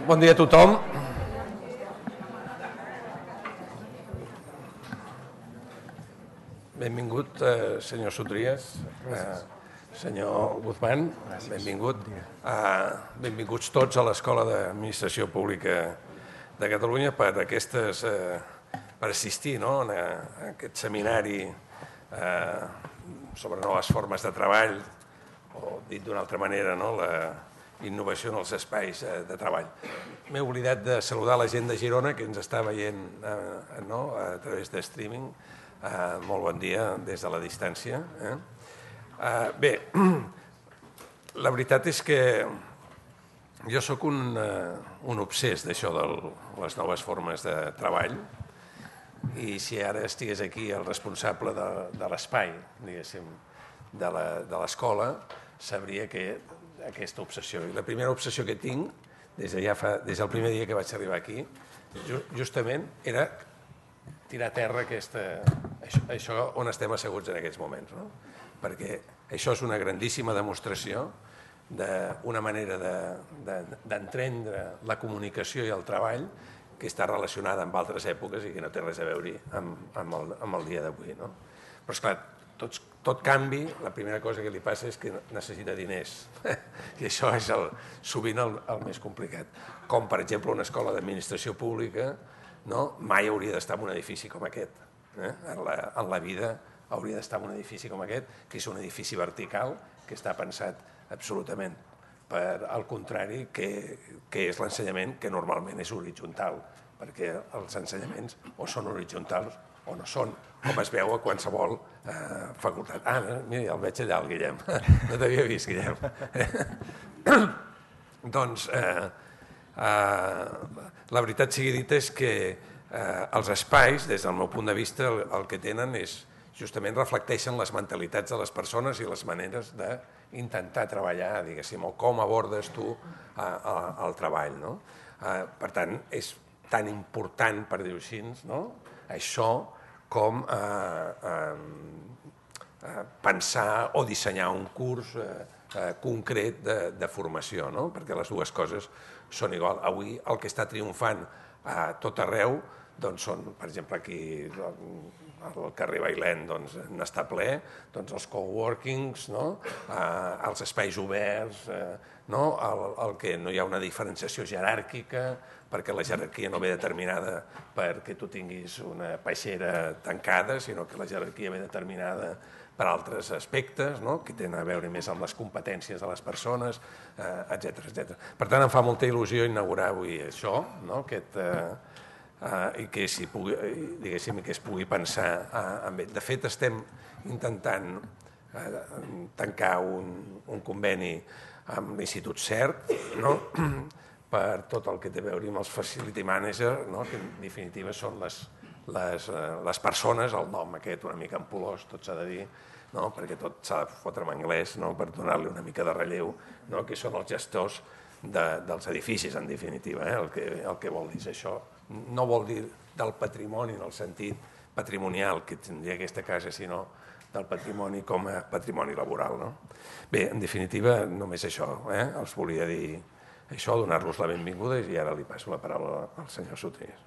Bon dia a tothom. Benvingut, senyor Sotries, senyor Guzmán, benvingut. Benvinguts tots a l'Escola d'Administració Pública de Catalunya per assistir a aquest seminari sobre noves formes de treball, o dit d'una altra manera, la innovació en els espais de treball. M'he oblidat de saludar la gent de Girona que ens està veient a través de streaming. Molt bon dia des de la distància. Bé, la veritat és que jo sóc un obsès d'això de les noves formes de treball, i si ara estigués aquí el responsable de l'espai, diguéssim, de l'escola, sabria que aquesta obsessió. I la primera obsessió que tinc, des del primer dia que vaig arribar aquí, justament era tirar a terra això on estem asseguts en aquests moments. Perquè això és una grandíssima demostració d'una manera d'entendre la comunicació i el treball que està relacionada amb altres èpoques i que no té res a veure amb el dia d'avui. Però, esclar, tot canvi, la primera cosa que li passa és que necessita diners. I això és sovint el més complicat. Com, per exemple, una escola d'administració pública mai hauria d'estar en un edifici com aquest. En la vida hauria d'estar en un edifici com aquest, que és un edifici vertical, que està pensat absolutament al contrari, que és l'ensenyament que normalment és horitzontal, perquè els ensenyaments o són horitzontals o no són, com es veu a qualsevol facultat. Mira, el veig allà, el Guillem. No t'havia vist, Guillem. Doncs la veritat sigui dita és que els espais, des del meu punt de vista, el que tenen és justament reflecteixen les mentalitats de les persones i les maneres d'intentar treballar, diguéssim, o com abordes tu el treball. Per tant, és tan important, per dir-ho així, això com pensar o dissenyar un curs concret de formació, perquè les dues coses són igual. Avui el que està triomfant a tot arreu són, per exemple, aquí al carrer Bailèn n'està ple, els coworkings, els espais oberts, el que no hi ha una diferenciació jeràrquica, perquè la jerarquia no ve determinada perquè tu tinguis una peixera tancada, sinó que la jerarquia ve determinada per altres aspectes, que tenen a veure més amb les competències de les persones, etc. Per tant, em fa molta il·lusió inaugurar avui això, i que es pugui pensar en ell. De fet, estem intentant tancar un conveni amb l'Institut CERT per tot el que té a veure amb els facility managers, que en definitiva són les persones, el nom aquest una mica ampulós, tot s'ha de dir, perquè tot s'ha de fotre en anglès per donar-li una mica de relleu, que són els gestors dels edificis, en definitiva. El que vol dir és això. No vol dir del patrimoni en el sentit patrimonial que tindria aquesta casa, sinó del patrimoni com a patrimoni laboral. Bé, en definitiva, només això. Els volia dir això, donar-los la benvinguda, i ara li passo la paraula al senyor Sotries.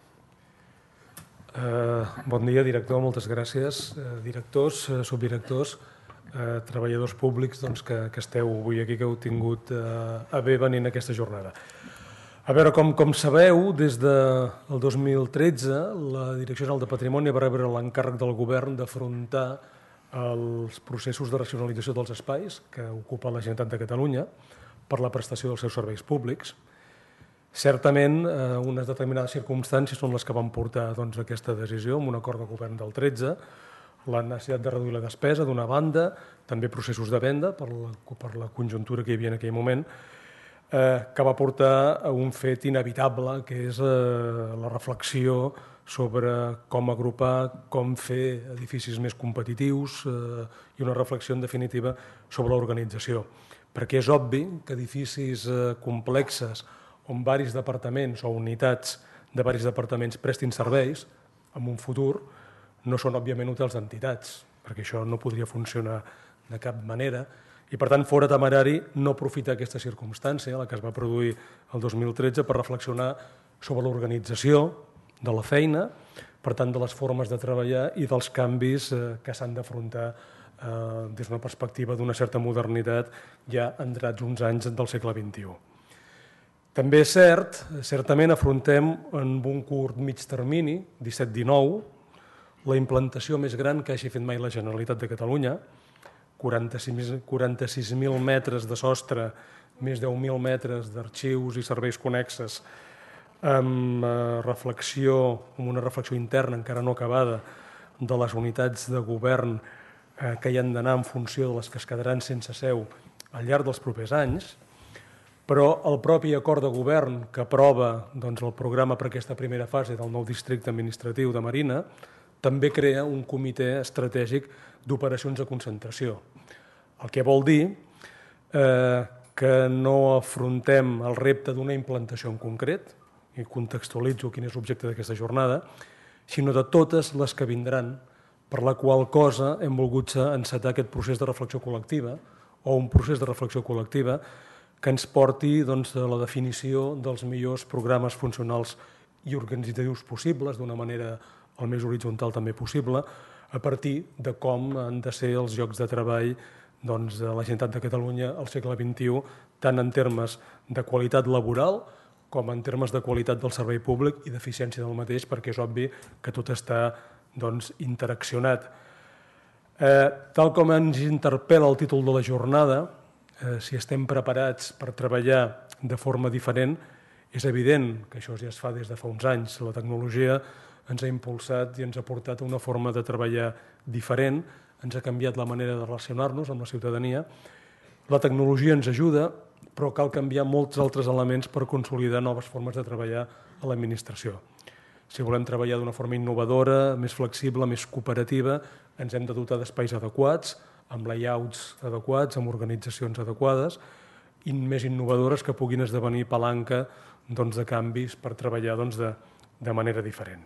Bon dia, director, moltes gràcies. Directors, subdirectors, treballadors públics que esteu avui aquí, que heu tingut a bé venint a aquesta jornada. A veure, com sabeu, des del 2013 la Direcció General de Patrimoni va rebre l'encàrrec del govern d'afrontar els processos de racionalització dels espais que ocupa la Generalitat de Catalunya per la prestació dels seus serveis públics. Certament, unes determinades circumstàncies són les que van portar aquesta decisió, amb un acord de govern del 13, la necessitat de reduir la despesa, d'una banda, també processos de venda per la conjuntura que hi havia en aquell moment, que va portar a un fet inevitable, que és la reflexió sobre com agrupar, com fer edificis més competitius i una reflexió, en definitiva, sobre l'organització. Perquè és obvi que edificis complexes on diversos departaments o unitats de diversos departaments prestin serveis en un futur no són, òbviament, útils d'entitats, perquè això no podria funcionar de cap manera, I, per tant, fora temerari no aprofitar aquesta circumstància, la que es va produir el 2013, per reflexionar sobre l'organització de la feina, per tant, de les formes de treballar i dels canvis que s'han d'afrontar des d'una perspectiva d'una certa modernitat ja entrats uns anys del segle XXI. També és cert, certament afrontem en un curt mig termini, 17-19, la implantació més gran que hagi fet mai la Generalitat de Catalunya, 46.000 metres de sostre, més de 10.000 metres d'arxius i serveis connexes, amb una reflexió interna encara no acabada de les unitats de govern que hi han d'anar en funció de les que es quedaran sense seu al llarg dels propers anys, però el propi acord de govern que aprova el programa per aquesta primera fase del nou districte administratiu de Marina també crea un comitè estratègic d'operacions de concentració. El que vol dir que no afrontem el repte d'una implantació en concret, i contextualitzo quin és l'objecte d'aquesta jornada, sinó de totes les que vindran, per la qual cosa hem volgut encetar aquest procés de reflexió col·lectiva o un procés de reflexió col·lectiva que ens porti a la definició dels millors programes funcionals i organitzatius possibles, d'una manera el més horitzontal també possible, a partir de com han de ser els llocs de treball de la Generalitat de Catalunya al segle XXI, tant en termes de qualitat laboral com en termes de qualitat del servei públic i d'eficiència del mateix, perquè és obvi que tot està interaccionat. Tal com ens interpel·la el títol de la jornada, si estem preparats per treballar de forma diferent, és evident que això ja es fa des de fa uns anys. La tecnologia ens ha impulsat i ens ha portat a una forma de treballar diferent, ens ha canviat la manera de relacionar-nos amb la ciutadania. La tecnologia ens ajuda, però cal canviar molts altres elements per consolidar noves formes de treballar a l'administració. Si volem treballar d'una forma innovadora, més flexible, més cooperativa, ens hem de dotar d'espais adequats, amb layouts adequats, amb organitzacions adequades i més innovadores que puguin esdevenir palanca de canvis per treballar de manera diferent.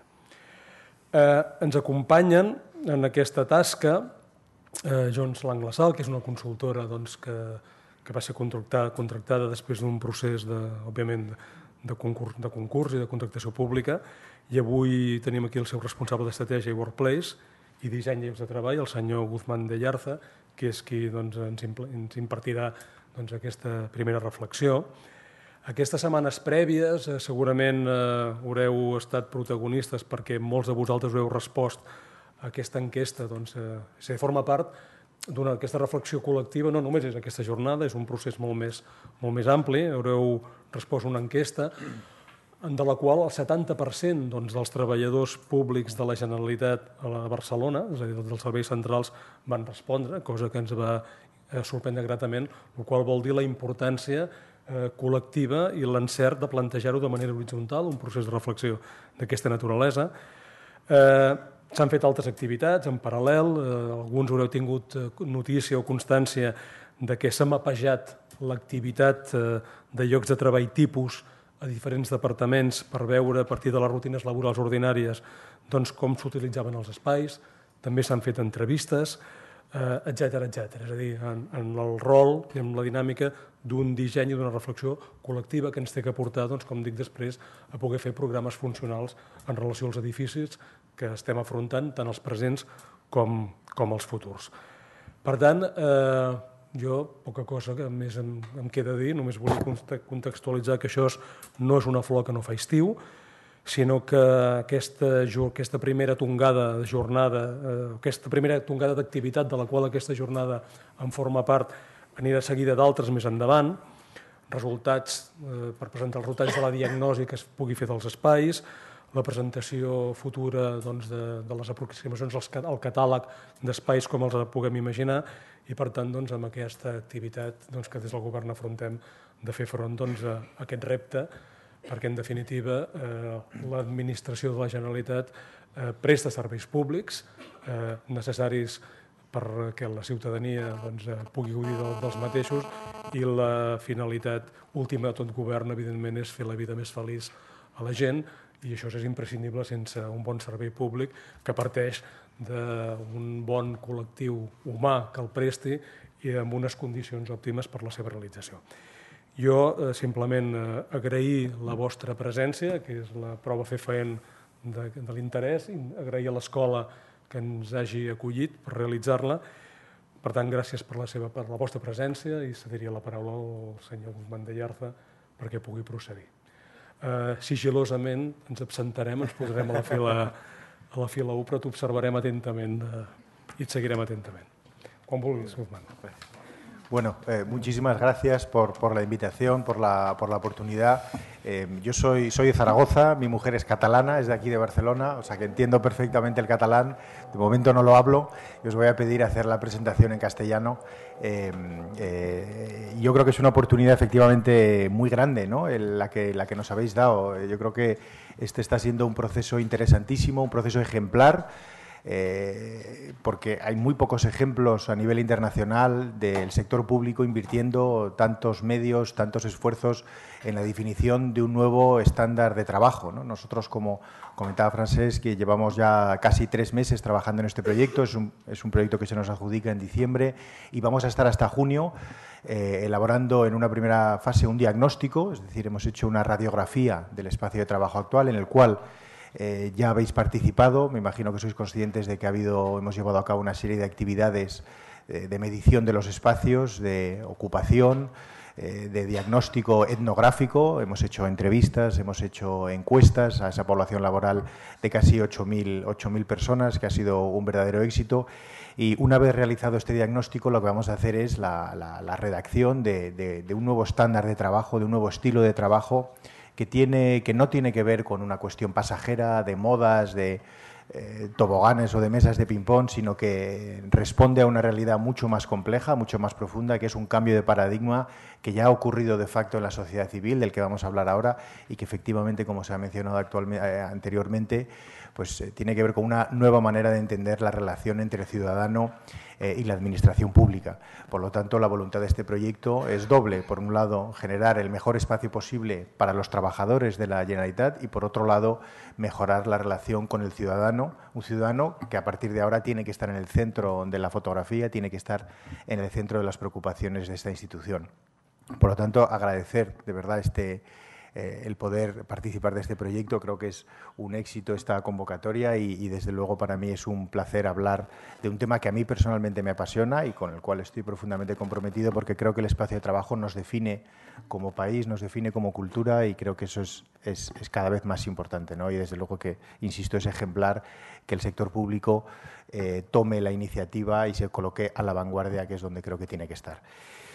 Ens acompanyen en aquesta tasca Jones Lang LaSalle, que és una consultora que va ser contractada després d'un procés, òbviament, de concurs i de contractació pública, i avui tenim aquí el seu responsable d'estratègia i workplace i disseny de llocs de treball, el senyor Guzmán de Yarza, que és qui ens impartirà aquesta primera reflexió. Aquestes setmanes prèvies segurament haureu estat protagonistes perquè molts de vosaltres heu respost a aquesta enquesta. Forma part d'aquesta reflexió col·lectiva, no només és aquesta jornada, és un procés molt més ampli. Haureu respost una enquesta de la qual el 70% dels treballadors públics de la Generalitat a Barcelona, és a dir, dels serveis centrals, van respondre, cosa que ens va sorprendre gratament, el qual vol dir la importància col·lectiva i l'encert de plantejar-ho de manera horitzontal, un procés de reflexió d'aquesta naturalesa. S'han fet altres activitats en paral·lel, alguns haureu tingut notícia o constància de que s'ha mapejat l'activitat de llocs de treball tipus a diferents departaments per veure a partir de les rutines laborals ordinàries com s'utilitzaven els espais, també s'han fet entrevistes, etcètera. És a dir, en el rol i en la dinàmica d'un disseny i d'una reflexió col·lectiva que ens té que portar, com dic després, a poder fer programes funcionals en relació als edificis que estem afrontant, tant els presents com els futurs. Per tant, jo, poca cosa més em queda dir, només volia contextualitzar que això no és una flor que no fa estiu, sinó que aquesta primera tongada de jornada, aquesta primera tongada d'activitat de la qual aquesta jornada en forma part, anirà seguida d'altres més endavant, resultats per presentar els resultats de la diagnosi que es pugui fer dels espais, la presentació futura de les aproximacions al catàleg d'espais com els puguem imaginar i, per tant, amb aquesta activitat que des del govern afrontem de fer front a aquest repte, perquè, en definitiva, l'administració de la Generalitat presta serveis públics necessaris perquè la ciutadania pugui gaudir dels mateixos i la finalitat última de tot govern, evidentment, és fer la vida més feliç a la gent, i això és imprescindible sense un bon servei públic que parteix d'un bon col·lectiu humà que el presti i amb unes condicions òptimes per la seva realització. Jo simplement agrair la vostra presència, que és la prova fefaent de l'interès, i agrair a l'escola que ens hagi acollit per realitzar-la. Per tant, gràcies per la vostra presència i cediria la paraula al senyor Guzmán de Yarza perquè pugui procedir. Sigilosament ens absentarem, ens posarem a la fila 1, però t'observarem atentament i et seguirem atentament. Quan vulguis, Guzmán. Bueno, muchísimas gracias por la invitación, por la oportunidad. Yo soy de Zaragoza, mi mujer es catalana, es de aquí de Barcelona, o sea que entiendo perfectamente el catalán. De momento no lo hablo y os voy a pedir hacer la presentación en castellano. Yo creo que es una oportunidad efectivamente muy grande, ¿no? la que nos habéis dado. Yo creo que este está siendo un proceso interesantísimo, un proceso ejemplar. Porque hay muy pocos ejemplos a nivel internacional del sector público invirtiendo tantos medios, tantos esfuerzos en la definición de un nuevo estándar de trabajo, ¿no? Nosotros, como comentaba Francesc, que llevamos ya casi 3 meses trabajando en este proyecto, es un proyecto que se nos adjudica en diciembre y vamos a estar hasta junio elaborando en una primera fase un diagnóstico, es decir, hemos hecho una radiografía del espacio de trabajo actual en el cual ya habéis participado, me imagino que sois conscientes de que hemos llevado a cabo una serie de actividades de medición de los espacios, de ocupación, de diagnóstico etnográfico, hemos hecho entrevistas, hemos hecho encuestas a esa población laboral de casi 8.000 personas, que ha sido un verdadero éxito. Y una vez realizado este diagnóstico, lo que vamos a hacer es la redacción de un nuevo estándar de trabajo, de un nuevo estilo de trabajo, que no tiene que ver con una cuestión pasajera de modas, de toboganes o de mesas de ping-pong, sino que responde a una realidad mucho más compleja, mucho más profunda, que es un cambio de paradigma que ya ha ocurrido de facto en la sociedad civil, del que vamos a hablar ahora, y que efectivamente, como se ha mencionado anteriormente, pues tiene que ver con una nueva manera de entender la relación entre el ciudadano y la administración pública. Por lo tanto, la voluntad de este proyecto es doble. Por un lado, generar el mejor espacio posible para los trabajadores de la Generalitat y, por otro lado, mejorar la relación con el ciudadano, un ciudadano que a partir de ahora tiene que estar en el centro de la fotografía, tiene que estar en el centro de las preocupaciones de esta institución. Por lo tanto, agradecer de verdad el poder participar de este proyecto. Creo que es un éxito esta convocatoria y desde luego para mí es un placer hablar de un tema que a mí personalmente me apasiona y con el cual estoy profundamente comprometido, porque creo que el espacio de trabajo nos define como país, nos define como cultura, y creo que eso es cada vez más importante, ¿no? Y desde luego que, insisto, es ejemplar que el sector público tome la iniciativa y se coloque a la vanguardia, que es donde creo que tiene que estar.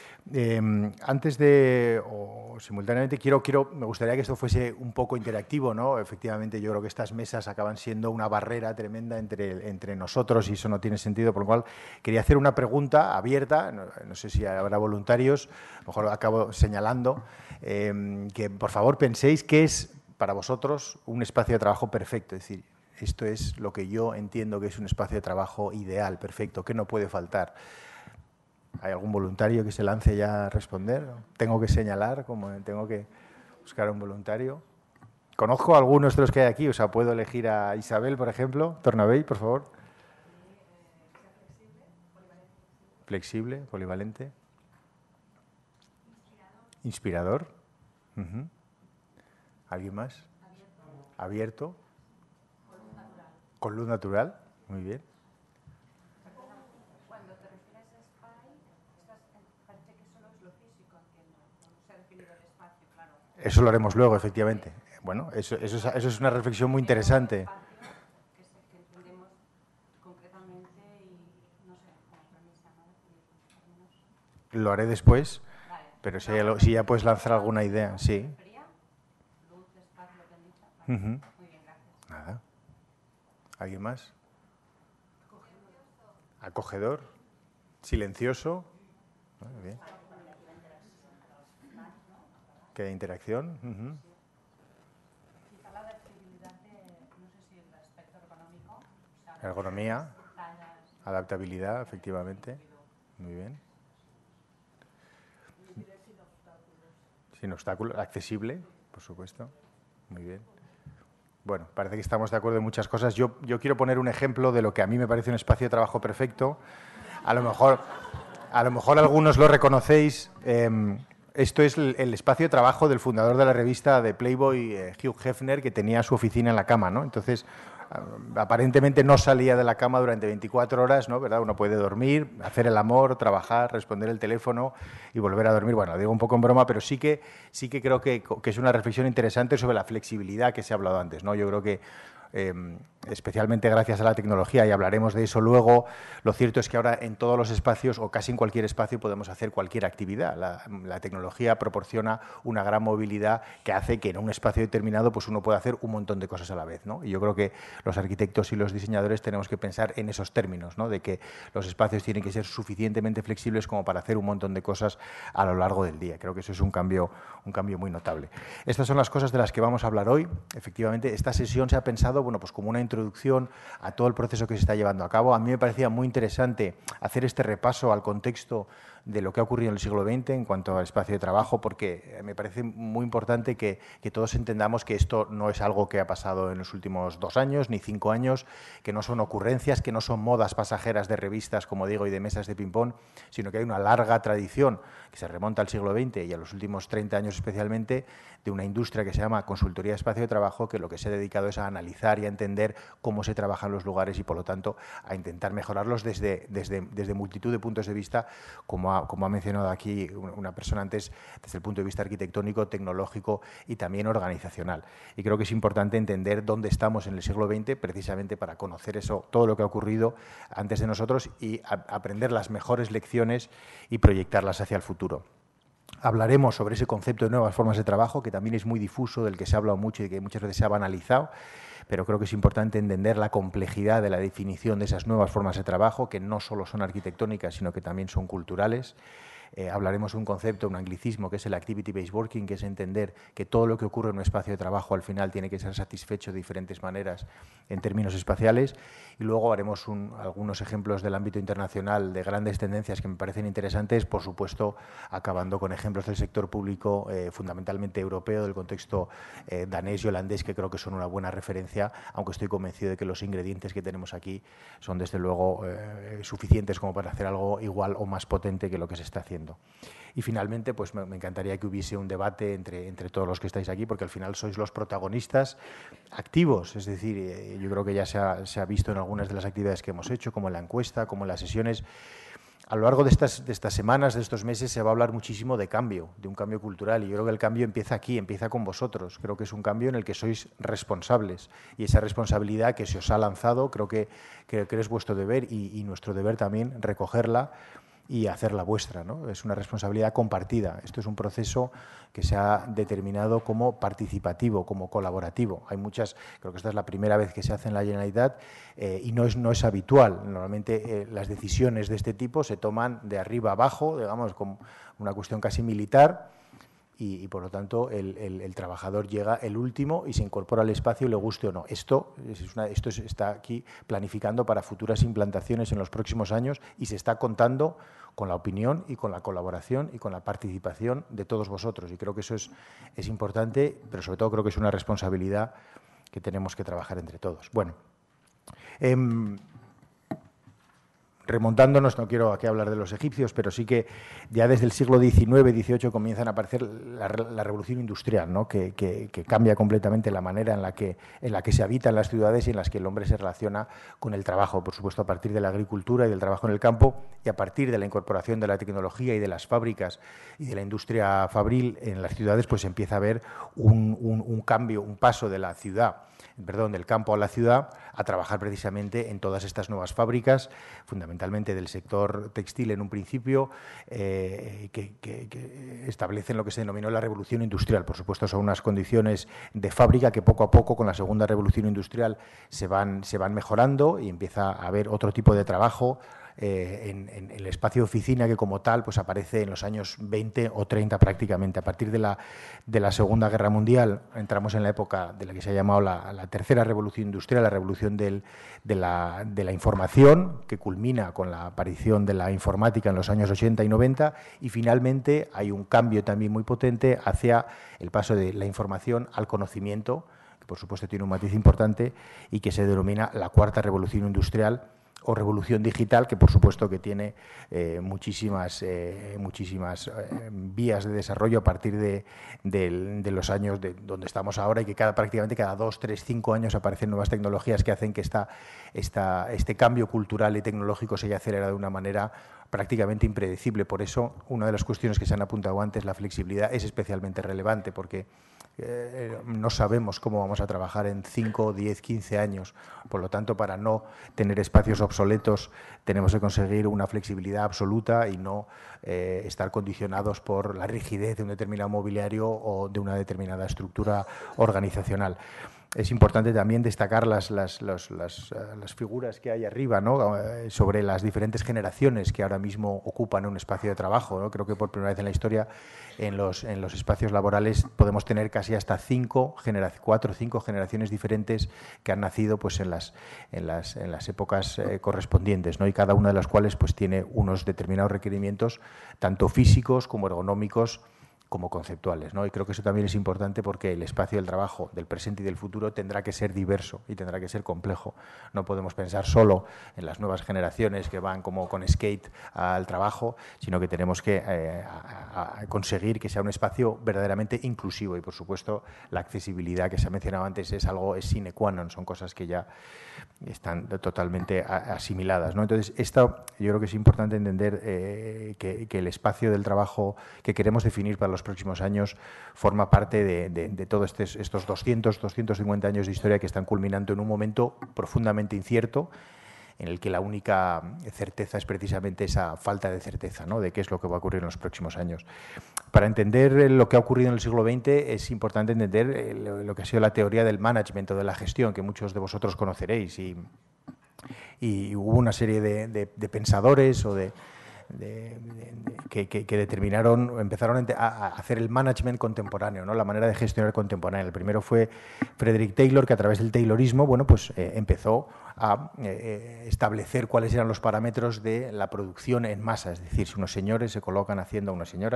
Simultáneamente me gustaría que esto fuese un poco interactivo, ¿no? Efectivamente, yo creo que estas mesas acaban siendo una barrera tremenda entre nosotros y eso no tiene sentido, por lo cual quería hacer una pregunta abierta, no sé si habrá voluntarios, a lo mejor acabo señalando, que por favor penséis qué es para vosotros un espacio de trabajo perfecto, es decir, esto es lo que yo entiendo que es un espacio de trabajo ideal, perfecto, ¿qué no puede faltar? ¿Hay algún voluntario que se lance ya a responder? ¿Tengo que señalar? ¿Tengo que buscar a un voluntario? Conozco a algunos de los que hay aquí, o sea, puedo elegir a Isabel, por ejemplo. Tornavell, por favor. Flexible, polivalente. Inspirador. ¿Alguien más? Abierto. Con luz natural. Muy bien. Eso lo haremos luego, efectivamente. Bueno, eso es una reflexión muy interesante. Lo haré después, pero si ya puedes lanzar alguna idea, sí. Nada. ¿Alguien más? Acogedor. Silencioso. Muy bien. Que de interacción. Quizá la adaptabilidad no sé si el aspecto ergonómico. Ergonomía, adaptabilidad, efectivamente. Muy bien. Sin obstáculos, accesible, por supuesto. Muy bien. Bueno, parece que estamos de acuerdo en muchas cosas. Yo quiero poner un ejemplo de lo que a mí me parece un espacio de trabajo perfecto. A lo mejor A lo mejor algunos lo reconocéis. Esto es el espacio de trabajo del fundador de la revista de Playboy, Hugh Hefner, que tenía su oficina en la cama, ¿no? Entonces, aparentemente no salía de la cama durante 24 horas, ¿no? ¿Verdad? Uno puede dormir, hacer el amor, trabajar, responder el teléfono y volver a dormir. Bueno, digo un poco en broma, pero sí que creo que es una reflexión interesante sobre la flexibilidad que se ha hablado antes, ¿no? Yo creo que especialmente gracias a la tecnología, y hablaremos de eso luego, lo cierto es que ahora en todos los espacios o casi en cualquier espacio podemos hacer cualquier actividad. La tecnología proporciona una gran movilidad que hace que en un espacio determinado pues uno pueda hacer un montón de cosas a la vez, ¿no? Y yo creo que los arquitectos y los diseñadores tenemos que pensar en esos términos, ¿no? De que los espacios tienen que ser suficientemente flexibles como para hacer un montón de cosas a lo largo del día. Creo que eso es un cambio muy notable. Estas son las cosas de las que vamos a hablar hoy. Efectivamente, esta sesión se ha pensado, bueno, pues como una introducción a todo el proceso que se está llevando a cabo. A mí me parecía muy interesante hacer este repaso al contexto de lo que ha ocurrido en el siglo XX en cuanto al espacio de trabajo, porque me parece muy importante que todos entendamos que esto no es algo que ha pasado en los últimos 2 años ni 5 años, que no son ocurrencias, que no son modas pasajeras de revistas, como digo, y de mesas de ping-pong, sino que hay una larga tradición que se remonta al siglo XX y a los últimos 30 años especialmente, de una industria que se llama consultoría de espacio de trabajo, que lo que se ha dedicado es a analizar y a entender cómo se trabajan los lugares y, por lo tanto, a intentar mejorarlos desde multitud de puntos de vista, como ha mencionado aquí una persona antes, desde el punto de vista arquitectónico, tecnológico y también organizacional. Y creo que es importante entender dónde estamos en el siglo XX, precisamente para conocer eso, todo lo que ha ocurrido antes de nosotros y aprender las mejores lecciones y proyectarlas hacia el futuro. Hablaremos sobre ese concepto de nuevas formas de trabajo, que también es muy difuso, del que se ha hablado mucho y que muchas veces se ha banalizado, pero creo que es importante entender la complejidad de la definición de esas nuevas formas de trabajo, que no solo son arquitectónicas, sino que también son culturales. Hablaremos de un concepto, un anglicismo, que es el activity-based working, que es entender que todo lo que ocurre en un espacio de trabajo al final tiene que ser satisfecho de diferentes maneras en términos espaciales. Y luego haremos algunos ejemplos del ámbito internacional de grandes tendencias que me parecen interesantes, por supuesto, acabando con ejemplos del sector público, fundamentalmente europeo, del contexto danés y holandés, que creo que son una buena referencia, aunque estoy convencido de que los ingredientes que tenemos aquí son, desde luego, suficientes como para hacer algo igual o más potente que lo que se está haciendo. Y finalmente, pues me encantaría que hubiese un debate entre todos los que estáis aquí, porque al final sois los protagonistas activos. Es decir, yo creo que ya se ha visto en algunas de las actividades que hemos hecho, como en la encuesta, como en las sesiones. A lo largo de estas semanas, de estos meses, se va a hablar muchísimo de cambio, de un cambio cultural. Y yo creo que el cambio empieza aquí, empieza con vosotros. Creo que es un cambio en el que sois responsables. Y esa responsabilidad que se os ha lanzado, creo que es vuestro deber y nuestro deber también recogerla y hacerla vuestra, ¿no? Es una responsabilidad compartida. Esto es un proceso que se ha determinado como participativo, como colaborativo. Hay muchas, creo que esta es la primera vez que se hace en la Generalitat y no es habitual. Normalmente las decisiones de este tipo se toman de arriba abajo, digamos, como una cuestión casi militar, y por lo tanto el trabajador llega el último y se incorpora al espacio, le guste o no. Esto está aquí planificando para futuras implantaciones en los próximos años y se está contando con la opinión y con la colaboración y con la participación de todos vosotros. Y creo que eso es importante, pero sobre todo creo que es una responsabilidad que tenemos que trabajar entre todos. Bueno, remontándonos, no quiero aquí hablar de los egipcios, pero sí que ya desde el siglo XIX-XVIII comienzan a aparecer la revolución industrial, ¿no? que cambia completamente la manera en la que se habitan las ciudades y en las que el hombre se relaciona con el trabajo, por supuesto a partir de la agricultura y del trabajo en el campo, y a partir de la incorporación de la tecnología y de las fábricas y de la industria fabril en las ciudades, pues empieza a haber un cambio, un paso de la ciudad, del campo a la ciudad, a trabajar precisamente en todas estas nuevas fábricas, fundamentalmente del sector textil en un principio, que establecen lo que se denominó la revolución industrial. Por supuesto, son unas condiciones de fábrica que poco a poco, con la segunda revolución industrial, se van mejorando y empieza a haber otro tipo de trabajo en el espacio de oficina, que como tal pues aparece en los años 20 o 30 prácticamente. A partir de la Segunda Guerra Mundial entramos en la época de la que se ha llamado la tercera revolución industrial, la revolución de la información, que culmina con la aparición de la informática en los años 80 y 90, y finalmente hay un cambio también muy potente hacia el paso de la información al conocimiento, que por supuesto tiene un matiz importante y que se denomina la cuarta revolución industrial, o revolución digital, que por supuesto que tiene muchísimas vías de desarrollo a partir de los años donde estamos ahora, y que prácticamente cada 2, 3, 5 años aparecen nuevas tecnologías que hacen que este cambio cultural y tecnológico se haya acelerado de una manera prácticamente impredecible. Por eso, una de las cuestiones que se han apuntado antes, la flexibilidad, es especialmente relevante, porque no sabemos cómo vamos a trabajar en 5, 10, 15 años. Por lo tanto, para no tener espacios obsoletos, tenemos que conseguir una flexibilidad absoluta y no estar condicionados por la rigidez de un determinado mobiliario o de una determinada estructura organizacional. Es importante también destacar las figuras que hay arriba, ¿no?, sobre las diferentes generaciones que ahora mismo ocupan un espacio de trabajo, ¿no? Creo que por primera vez en la historia en los espacios laborales podemos tener casi hasta 4 o 5 generaciones diferentes que han nacido pues en las épocas correspondientes, ¿no? Y cada una de las cuales pues tiene unos determinados requerimientos, tanto físicos como ergonómicos, como conceptuales, ¿no? Y creo que eso también es importante, porque el espacio del trabajo del presente y del futuro tendrá que ser diverso y tendrá que ser complejo. No podemos pensar solo en las nuevas generaciones que van como con skate al trabajo, sino que tenemos que conseguir que sea un espacio verdaderamente inclusivo, y por supuesto la accesibilidad que se ha mencionado antes es sine qua non, son cosas que ya están totalmente asimiladas, ¿no? Entonces, esto yo creo que es importante entender que el espacio del trabajo que queremos definir para los próximos años forma parte de todos estos 250 años de historia que están culminando en un momento profundamente incierto, en el que la única certeza es precisamente esa falta de certeza, ¿no?, de qué es lo que va a ocurrir en los próximos años. Para entender lo que ha ocurrido en el siglo XX es importante entender lo que ha sido la teoría del management o de la gestión, que muchos de vosotros conoceréis, y hubo una serie de pensadores o que empezaron a hacer el management contemporáneo, ¿no?, la manera de gestionar contemporánea. El primero fue Frederick Taylor, que a través del Taylorismo, bueno, pues empezó a establecer cuáles eran los parámetros de la producción en masa. Es decir, si unas señoras se colocan haciendo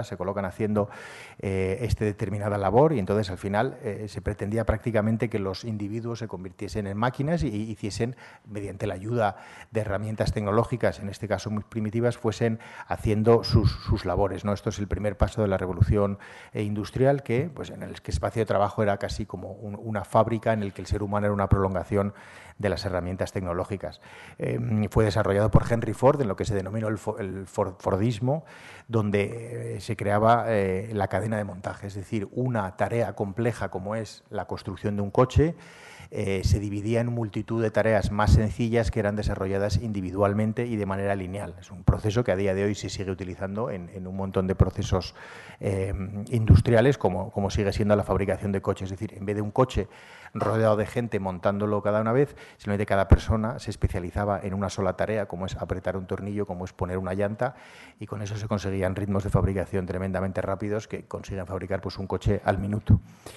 determinada labor, y entonces al final se pretendía prácticamente que los individuos se convirtiesen en máquinas y hiciesen, mediante la ayuda de herramientas tecnológicas, en este caso muy primitivas, fuesen haciendo sus labores, ¿no? Esto es el primer paso de la revolución industrial, que pues en el que el espacio de trabajo era casi como una fábrica en el que el ser humano era una prolongación de las herramientas tecnológicas. Fue desarrollado por Henry Ford en lo que se denominó el Fordismo, donde se creaba la cadena de montaje, es decir, una tarea compleja como es la construcción de un coche se dividía en multitud de tareas más sencillas que eran desarrolladas individualmente y de manera lineal. Es un proceso que a día de hoy se sigue utilizando en un montón de procesos industriales, como sigue siendo la fabricación de coches. Es decir, en vez de un coche rodeado de gente montándolo cada una vez, simplemente cada persona se especializaba en una sola tarea, como es apretar un tornillo, como es poner una llanta, y con eso se conseguían ritmos de fabricación tremendamente rápidos que consiguen fabricar pues un coche al minuto.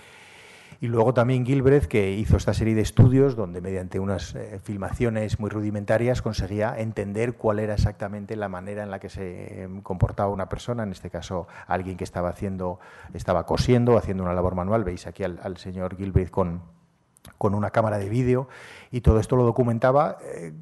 Y luego también Gilbreth, que hizo esta serie de estudios donde mediante unas filmaciones muy rudimentarias conseguía entender cuál era exactamente la manera en la que se comportaba una persona, en este caso alguien que estaba cosiendo, haciendo una labor manual. Veis aquí al señor Gilbreth con una cámara de vídeo, y todo esto lo documentaba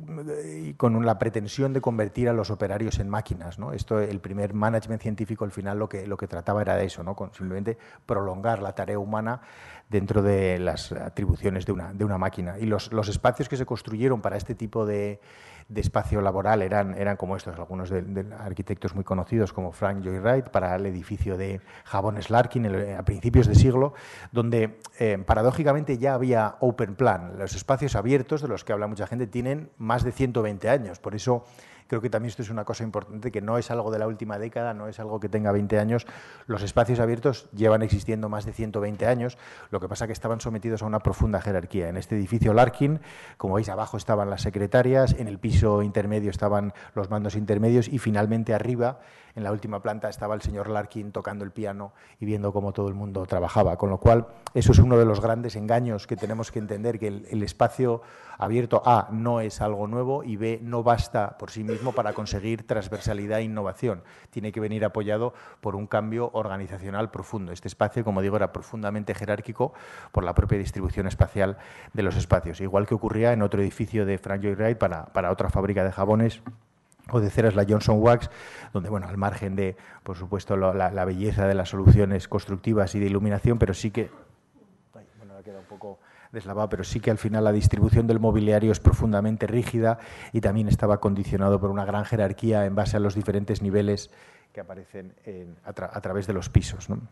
con la pretensión de convertir a los operarios en máquinas, ¿no? Esto, el primer management científico, al final lo que trataba era de eso, ¿no?, con simplemente prolongar la tarea humana dentro de las atribuciones de una máquina. Y los espacios que se construyeron para este tipo de espacio laboral eran como estos, algunos de arquitectos muy conocidos como Frank Lloyd Wright, para el edificio de Jabones Larkin a principios de siglo, donde paradójicamente ya había open plan. Los espacios abiertos, de los que habla mucha gente, tienen más de 120 años. Por eso creo que también esto es una cosa importante, que no es algo de la última década, no es algo que tenga 20 años. Los espacios abiertos llevan existiendo más de 120 años, lo que pasa que estaban sometidos a una profunda jerarquía. En este edificio Larkin, como veis, abajo estaban las secretarias, en el piso intermedio estaban los mandos intermedios, y finalmente arriba, en la última planta, estaba el señor Larkin tocando el piano y viendo cómo todo el mundo trabajaba. Con lo cual, eso es uno de los grandes engaños que tenemos que entender, que el espacio abierto, A, no es algo nuevo, y B, no basta por sí mismo mismo para conseguir transversalidad e innovación. Tiene que venir apoyado por un cambio organizacional profundo. Este espacio, como digo, era profundamente jerárquico por la propia distribución espacial de los espacios. Igual que ocurría en otro edificio de Frank Lloyd Wright para otra fábrica de jabones o de ceras, la Johnson Wax, donde, bueno, al margen de, por supuesto, la belleza de las soluciones constructivas y de iluminación, pero sí que... Bueno, ha quedado un poco deslavado, pero sí que al final la distribución del mobiliario es profundamente rígida y también estaba condicionado por una gran jerarquía en base a los diferentes niveles que aparecen a través de los pisos, ¿no?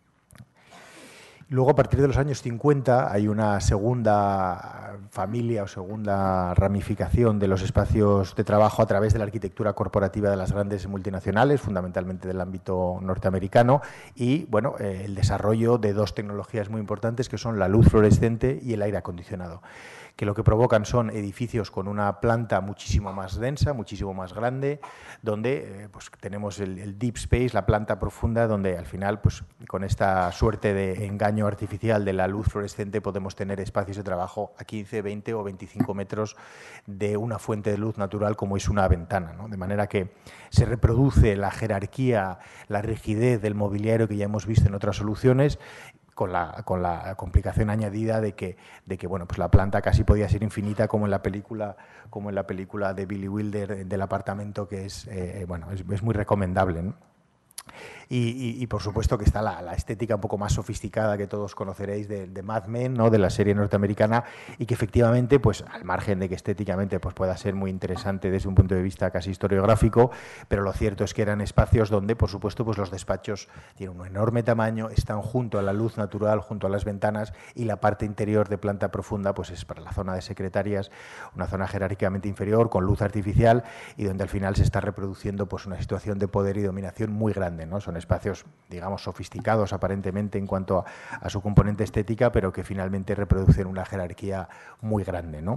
Luego, a partir de los años 50, hay una segunda familia o segunda ramificación de los espacios de trabajo a través de la arquitectura corporativa de las grandes multinacionales, fundamentalmente del ámbito norteamericano, y bueno, el desarrollo de dos tecnologías muy importantes que son la luz fluorescente y el aire acondicionado, que lo que provocan son edificios con una planta muchísimo más densa, muchísimo más grande, donde pues tenemos el deep space, la planta profunda, donde al final, pues con esta suerte de engaño artificial de la luz fluorescente podemos tener espacios de trabajo a 15, 20 o 25 metros de una fuente de luz natural como es una ventana, ¿no? De manera que se reproduce la jerarquía, la rigidez del mobiliario que ya hemos visto en otras soluciones, con la complicación añadida de que bueno, pues la planta casi podía ser infinita, como en la película de Billy Wilder del apartamento, que es bueno, es muy recomendable, ¿no? Y por supuesto que está la estética un poco más sofisticada que todos conoceréis de Mad Men, ¿no? De la serie norteamericana, y que efectivamente, pues al margen de que estéticamente pues pueda ser muy interesante desde un punto de vista casi historiográfico, pero lo cierto es que eran espacios donde, por supuesto, pues los despachos tienen un enorme tamaño, están junto a la luz natural, junto a las ventanas, y la parte interior de planta profunda pues es para la zona de secretarias, una zona jerárquicamente inferior, con luz artificial, y donde al final se está reproduciendo pues una situación de poder y dominación muy grande, ¿no? Son espacios, digamos, sofisticados aparentemente en cuanto a su componente estética, pero que finalmente reproducen una jerarquía muy grande, ¿no?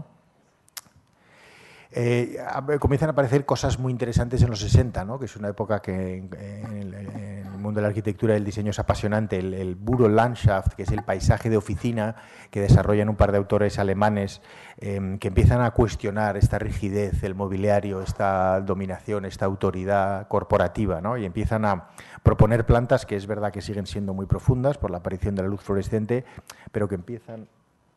Comienzan a aparecer cosas muy interesantes en los 60, ¿no? Que es una época que en el mundo de la arquitectura y el diseño es apasionante. El Bürolandschaft, que es el paisaje de oficina que desarrollan un par de autores alemanes, que empiezan a cuestionar esta rigidez, el mobiliario, esta dominación, esta autoridad corporativa, ¿no? Y empiezan a proponer plantas que es verdad que siguen siendo muy profundas por la aparición de la luz fluorescente, pero que empiezan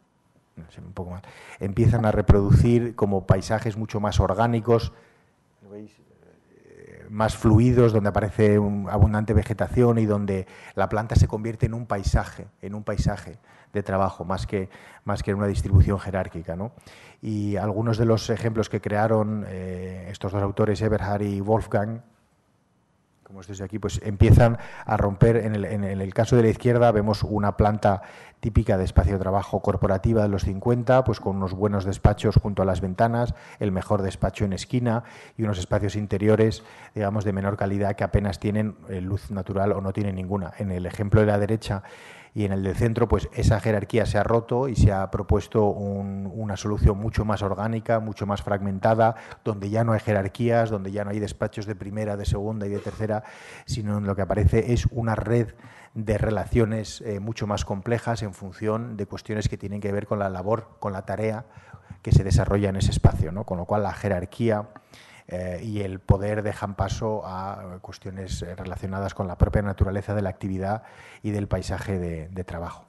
a reproducir como paisajes mucho más orgánicos, ¿veis? Más fluidos, donde aparece abundante vegetación y donde la planta se convierte en un paisaje de trabajo, más que en una distribución jerárquica, ¿no? Y algunos de los ejemplos que crearon estos dos autores, Eberhard y Wolfgang, como estáis aquí, pues empiezan a romper. En el caso de la izquierda vemos una planta típica de espacio de trabajo corporativa de los 50, pues con unos buenos despachos junto a las ventanas, el mejor despacho en esquina y unos espacios interiores, digamos, de menor calidad que apenas tienen luz natural o no tienen ninguna. En el ejemplo de la derecha y en el del centro, pues esa jerarquía se ha roto y se ha propuesto una solución mucho más orgánica, mucho más fragmentada, donde ya no hay jerarquías, donde ya no hay despachos de primera, de segunda y de tercera, sino en lo que aparece es una red de relaciones mucho más complejas en función de cuestiones que tienen que ver con la labor, con la tarea que se desarrolla en ese espacio, ¿no? Con lo cual la jerarquía y el poder dejan paso a cuestiones relacionadas con la propia naturaleza de la actividad y del paisaje de trabajo.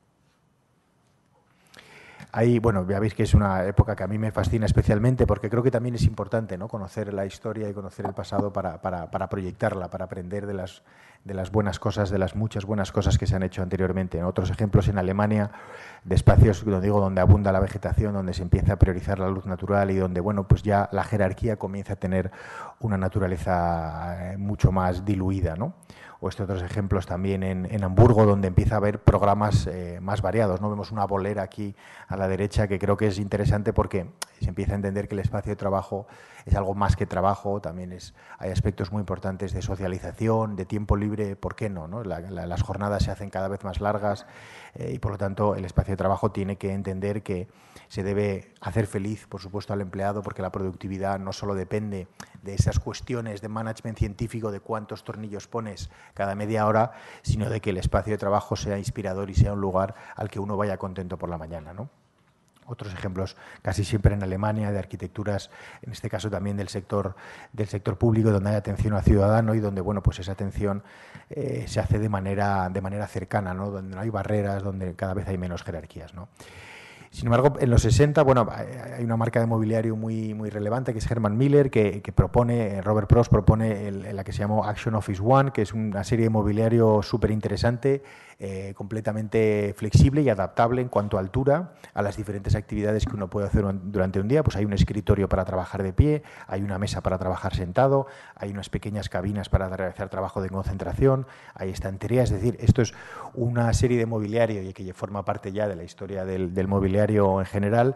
Ahí, bueno, ya veis que es una época que a mí me fascina especialmente porque creo que también es importante, ¿no? Conocer la historia y conocer el pasado para proyectarla, para aprender de las buenas cosas, de las muchas buenas cosas que se han hecho anteriormente. En otros ejemplos en Alemania, de espacios, donde abunda la vegetación, donde se empieza a priorizar la luz natural y donde, bueno, pues ya la jerarquía comienza a tener una naturaleza mucho más diluida, ¿no? O otros ejemplos también en Hamburgo, donde empieza a haber programas más variados, ¿no? Vemos una bolera aquí a la derecha que creo que es interesante porque se empieza a entender que el espacio de trabajo es algo más que trabajo, también hay aspectos muy importantes de socialización, de tiempo libre, ¿por qué no? ¿No? Las jornadas se hacen cada vez más largas y por lo tanto el espacio de trabajo tiene que entender que se debe hacer feliz, por supuesto, al empleado, porque la productividad no solo depende de esas cuestiones de management científico, de cuántos tornillos pones cada media hora, sino de que el espacio de trabajo sea inspirador y sea un lugar al que uno vaya contento por la mañana, ¿no? Otros ejemplos casi siempre en Alemania, de arquitecturas, en este caso también del sector público, donde hay atención al ciudadano y donde, bueno, pues esa atención se hace de manera cercana, ¿no? Donde no hay barreras, donde cada vez hay menos jerarquías, ¿no? Sin embargo, en los 60, bueno, hay una marca de mobiliario muy relevante que es Herman Miller, que propone, Robert Prost propone la que se llamó Action Office One, que es una serie de mobiliario súper interesante, completamente flexible y adaptable en cuanto a altura a las diferentes actividades que uno puede hacer durante un día. Pues hay un escritorio para trabajar de pie, hay una mesa para trabajar sentado, hay unas pequeñas cabinas para realizar trabajo de concentración, hay estanterías. Es decir, esto es una serie de mobiliario y que forma parte ya de la historia del mobiliario en general,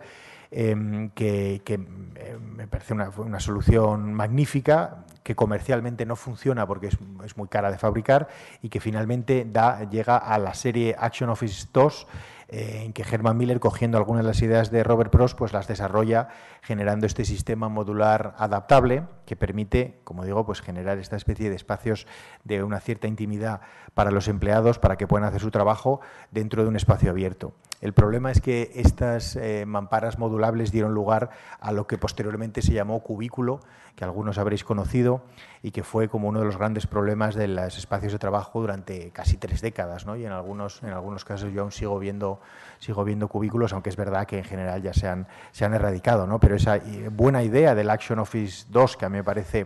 que me parece una solución magnífica, que comercialmente no funciona porque es muy cara de fabricar y que finalmente llega a la serie Action Office 2, en que Herman Miller, cogiendo algunas de las ideas de Robert Prost, pues las desarrolla generando este sistema modular adaptable que permite, como digo, pues generar esta especie de espacios de una cierta intimidad para los empleados para que puedan hacer su trabajo dentro de un espacio abierto. El problema es que estas mamparas modulables dieron lugar a lo que posteriormente se llamó cubículo, que algunos habréis conocido y que fue como uno de los grandes problemas de los espacios de trabajo durante casi 3 décadas, ¿no? Y en algunos casos yo aún sigo viendo cubículos, aunque es verdad que en general ya se han erradicado, ¿no? Pero esa buena idea del Action Office 2, que a mí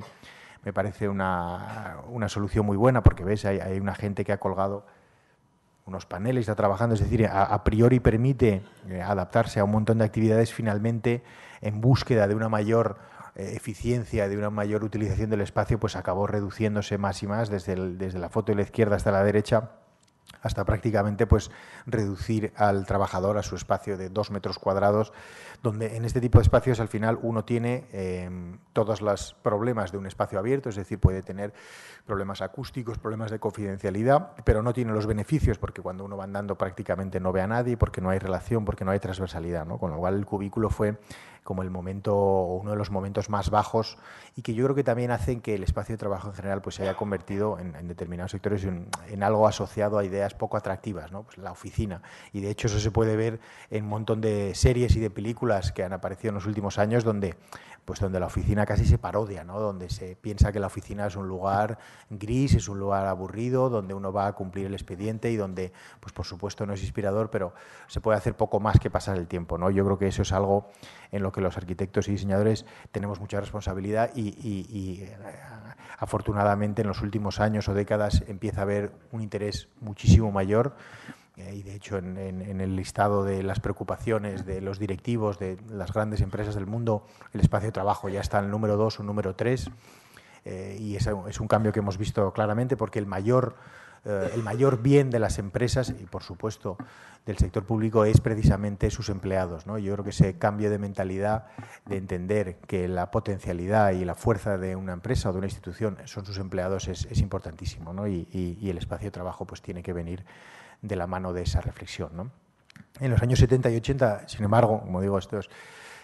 me parece una solución muy buena, porque ves, hay una gente que ha colgado unos paneles, está trabajando, es decir, a priori permite adaptarse a un montón de actividades, finalmente en búsqueda de una mayor eficiencia, de una mayor utilización del espacio, pues acabó reduciéndose más y más desde la foto de la izquierda hasta la derecha, hasta prácticamente pues reducir al trabajador a su espacio de 2 metros cuadrados, donde en este tipo de espacios al final uno tiene todos los problemas de un espacio abierto, es decir, puede tener problemas acústicos, problemas de confidencialidad, pero no tiene los beneficios, porque cuando uno va andando prácticamente no ve a nadie, porque no hay relación, porque no hay transversalidad, ¿no? Con lo cual el cubículo fue como el momento, o uno de los momentos más bajos, y que yo creo que también hacen que el espacio de trabajo en general pues se haya convertido en determinados sectores en algo asociado a ideas poco atractivas, ¿no? Pues la oficina. Y de hecho eso se puede ver en un montón de series y de películas que han aparecido en los últimos años donde la oficina casi se parodia, ¿no? Donde se piensa que la oficina es un lugar gris, es un lugar aburrido, donde uno va a cumplir el expediente y donde, pues por supuesto no es inspirador, pero se puede hacer poco más que pasar el tiempo, ¿no? Yo creo que eso es algo en lo que los arquitectos y diseñadores tenemos mucha responsabilidad y afortunadamente en los últimos años o décadas empieza a haber un interés muchísimo mayor. Y de hecho en el listado de las preocupaciones de los directivos de las grandes empresas del mundo, el espacio de trabajo ya está en el número 2 o número 3, y es un cambio que hemos visto claramente, porque el mayor bien de las empresas y por supuesto del sector público es precisamente sus empleados, ¿no? Yo creo que ese cambio de mentalidad, de entender que la potencialidad y la fuerza de una empresa o de una institución son sus empleados, es importantísimo, ¿no? Y el espacio de trabajo pues tiene que venir de la mano de esa reflexión, ¿no? En los años 70 y 80, sin embargo, como digo, esto es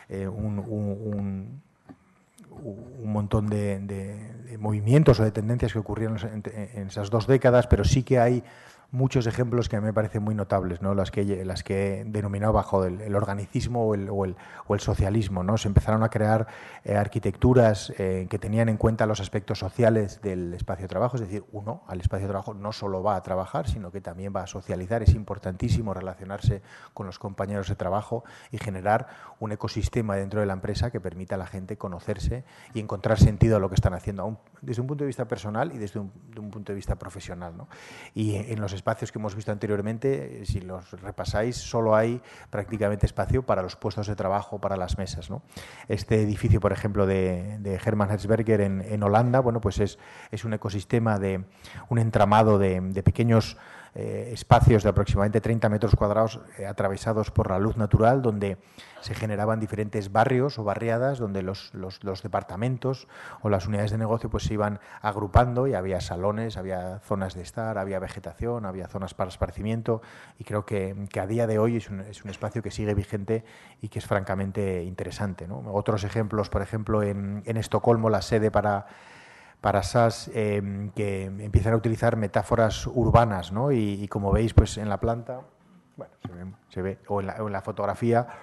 un montón de movimientos o de tendencias que ocurrieron en esas 2 décadas, pero sí que hay muchos ejemplos que a mí me parecen muy notables, ¿no? Las que he denominado bajo el organicismo o el socialismo, ¿no? Se empezaron a crear arquitecturas que tenían en cuenta los aspectos sociales del espacio de trabajo, es decir, uno al espacio de trabajo no solo va a trabajar, sino que también va a socializar. Es importantísimo relacionarse con los compañeros de trabajo y generar un ecosistema dentro de la empresa que permita a la gente conocerse y encontrar sentido a lo que están haciendo, desde un punto de vista personal y desde un punto de vista profesional, ¿no? Y en los espacios que hemos visto anteriormente, si los repasáis, solo hay prácticamente espacio para los puestos de trabajo, para las mesas, ¿no? Este edificio, por ejemplo, de Herman Hertzberger en Holanda, bueno, pues es un ecosistema de un entramado de pequeños espacios de aproximadamente 30 metros cuadrados atravesados por la luz natural, donde se generaban diferentes barrios o barriadas, donde los departamentos o las unidades de negocio pues se iban agrupando y había salones, había zonas de estar, había vegetación, había zonas para esparcimiento, y creo que a día de hoy es un espacio que sigue vigente y que es francamente interesante, ¿no? Otros ejemplos, por ejemplo, en Estocolmo, la sede para SAS, que empiezan a utilizar metáforas urbanas, ¿no? Y como veis, pues en la planta, bueno, se ve o en la fotografía,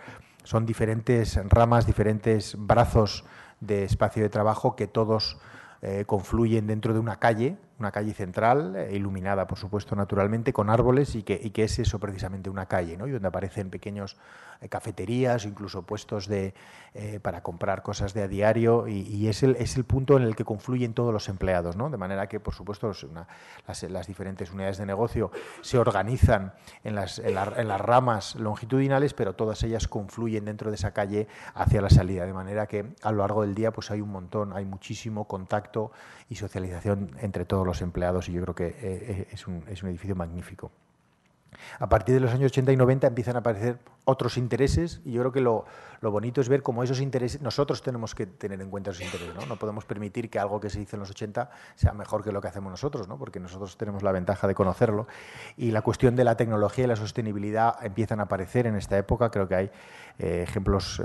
Son diferentes ramas, diferentes brazos de espacio de trabajo que todos confluyen dentro de una calle central, iluminada, por supuesto, naturalmente, con árboles y que es eso precisamente una calle, ¿no? Y donde aparecen pequeños cafeterías, incluso puestos para comprar cosas de a diario y es el punto en el que confluyen todos los empleados, ¿no? De manera que, por supuesto, las diferentes unidades de negocio se organizan en las ramas longitudinales, pero todas ellas confluyen dentro de esa calle hacia la salida, de manera que a lo largo del día pues hay muchísimo contacto y socialización entre todos los empleados y yo creo que es un edificio magnífico. A partir de los años 80 y 90 empiezan a aparecer otros intereses y yo creo que lo bonito es ver cómo esos intereses, nosotros tenemos que tener en cuenta esos intereses, ¿no? No podemos permitir que algo que se hizo en los 80 sea mejor que lo que hacemos nosotros, ¿no? Porque nosotros tenemos la ventaja de conocerlo y la cuestión de la tecnología y la sostenibilidad empiezan a aparecer en esta época. Creo que hay ejemplos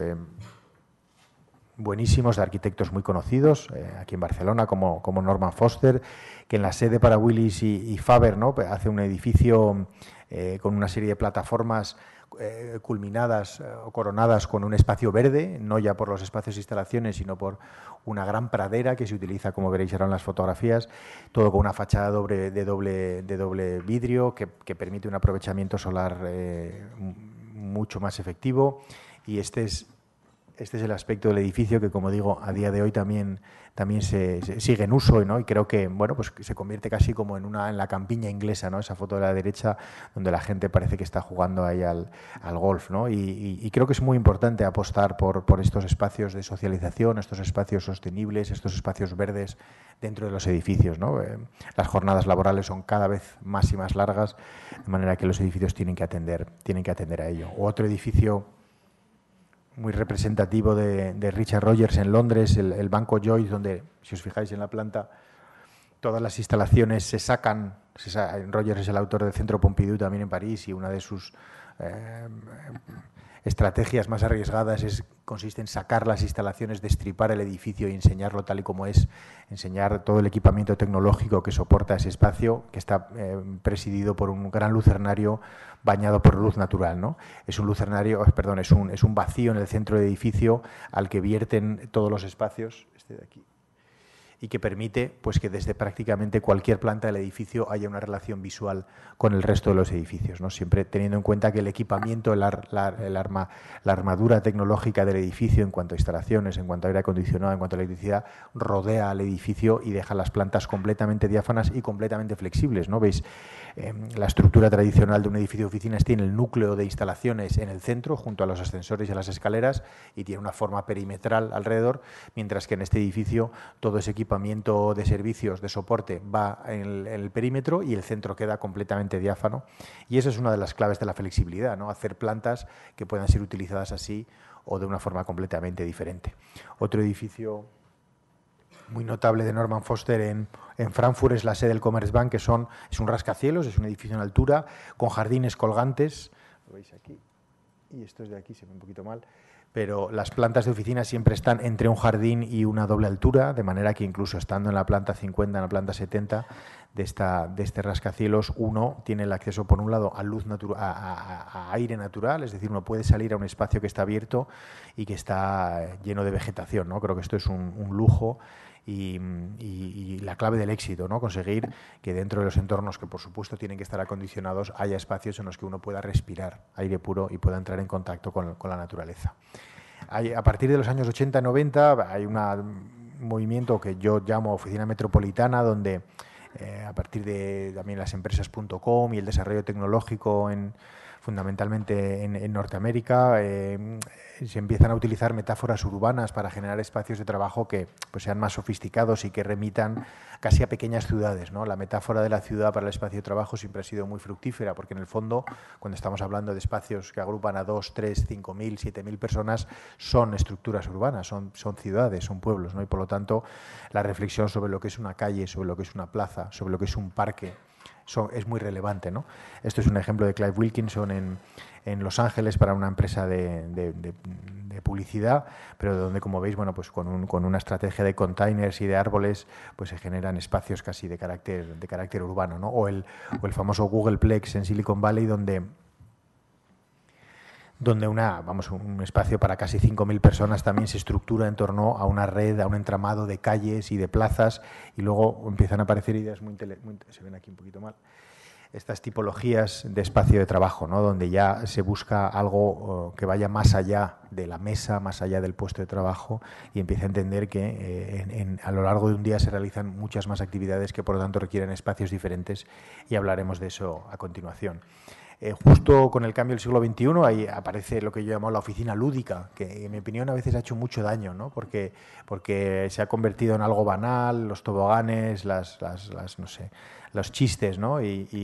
buenísimos de arquitectos muy conocidos aquí en Barcelona como Norman Foster, que en la sede para Willis y Faber, ¿no? Hace un edificio con una serie de plataformas culminadas o coronadas con un espacio verde, no ya por los espacios de instalaciones, sino por una gran pradera que se utiliza, como veréis ahora en las fotografías, todo con una fachada de doble vidrio que permite un aprovechamiento solar mucho más efectivo y este es el aspecto del edificio que, como digo, a día de hoy también se sigue en uso, ¿no? Y creo que pues se convierte casi como en la campiña inglesa, ¿no? Esa foto de la derecha donde la gente parece que está jugando ahí al golf, ¿no? Y creo que es muy importante apostar por estos espacios de socialización, estos espacios sostenibles, estos espacios verdes dentro de los edificios, ¿no? Las jornadas laborales son cada vez más y más largas, de manera que los edificios tienen que atender a ello. Otro edificio muy representativo de Richard Rogers en Londres, el Banco Joyce, donde, si os fijáis en la planta, todas las instalaciones se sacan. Rogers es el autor del Centro Pompidou también en París y una de sus estrategias más arriesgadas consiste en sacar las instalaciones, destripar el edificio y enseñarlo tal y como es, enseñar todo el equipamiento tecnológico que soporta ese espacio, que está presidido por un gran lucernario bañado por luz natural, ¿no? Es un vacío en el centro del edificio al que vierten todos los espacios, este de aquí, y que permite pues que desde prácticamente cualquier planta del edificio haya una relación visual con el resto de los edificios, ¿no? Siempre teniendo en cuenta que el equipamiento, la armadura tecnológica del edificio en cuanto a instalaciones, en cuanto a aire acondicionado, en cuanto a electricidad, rodea al edificio y deja las plantas completamente diáfanas y completamente flexibles, ¿no? Veis, la estructura tradicional de un edificio de oficinas tiene el núcleo de instalaciones en el centro, junto a los ascensores y a las escaleras, y tiene una forma perimetral alrededor, mientras que en este edificio todo ese equipamiento de servicios, de soporte, va en el perímetro y el centro queda completamente diáfano. Y esa es una de las claves de la flexibilidad, ¿no? Hacer plantas que puedan ser utilizadas así o de una forma completamente diferente. Otro edificio muy notable de Norman Foster en Frankfurt es la sede del Commerzbank, es un rascacielos, es un edificio en altura, con jardines colgantes. Lo veis aquí. Y esto es de aquí, se ve un poquito mal. Pero las plantas de oficina siempre están entre un jardín y una doble altura, de manera que incluso estando en la planta 50, en la planta 70 de este rascacielos, uno tiene el acceso, por un lado, a aire natural, es decir, uno puede salir a un espacio que está abierto y que está lleno de vegetación, ¿no? Creo que esto es un lujo y la clave del éxito, ¿no? Conseguir que dentro de los entornos que, por supuesto, tienen que estar acondicionados, haya espacios en los que uno pueda respirar aire puro y pueda entrar en contacto con la naturaleza. A partir de los años 80-90 hay un movimiento que yo llamo oficina metropolitana, donde a partir de también las empresas.com y el desarrollo tecnológico fundamentalmente en Norteamérica, se empiezan a utilizar metáforas urbanas para generar espacios de trabajo que pues sean más sofisticados y que remitan casi a pequeñas ciudades, ¿no? La metáfora de la ciudad para el espacio de trabajo siempre ha sido muy fructífera, porque en el fondo, cuando estamos hablando de espacios que agrupan a 2, 3, 5.000, 7.000 personas, son estructuras urbanas, son ciudades, son pueblos, ¿no? Y por lo tanto, la reflexión sobre lo que es una calle, sobre lo que es una plaza, sobre lo que es un parque, es muy relevante, ¿no? Esto es un ejemplo de Clive Wilkinson en Los Ángeles para una empresa de publicidad, pero donde, como veis, bueno, pues con una estrategia de containers y de árboles, pues se generan espacios casi de carácter urbano, ¿no? O el famoso Googleplex en Silicon Valley, donde donde un espacio para casi 5.000 personas también se estructura en torno a una red, a un entramado de calles y de plazas, y luego empiezan a aparecer ideas se ven aquí un poquito mal, estas tipologías de espacio de trabajo, ¿no? Donde ya se busca algo que vaya más allá de la mesa, más allá del puesto de trabajo, y empieza a entender que a lo largo de un día se realizan muchas más actividades que por lo tanto requieren espacios diferentes, y hablaremos de eso a continuación. Justo con el cambio del siglo XXI ahí aparece lo que yo llamo la oficina lúdica, que en mi opinión a veces ha hecho mucho daño, ¿no? Porque se ha convertido en algo banal, los toboganes, no sé, los chistes, ¿no?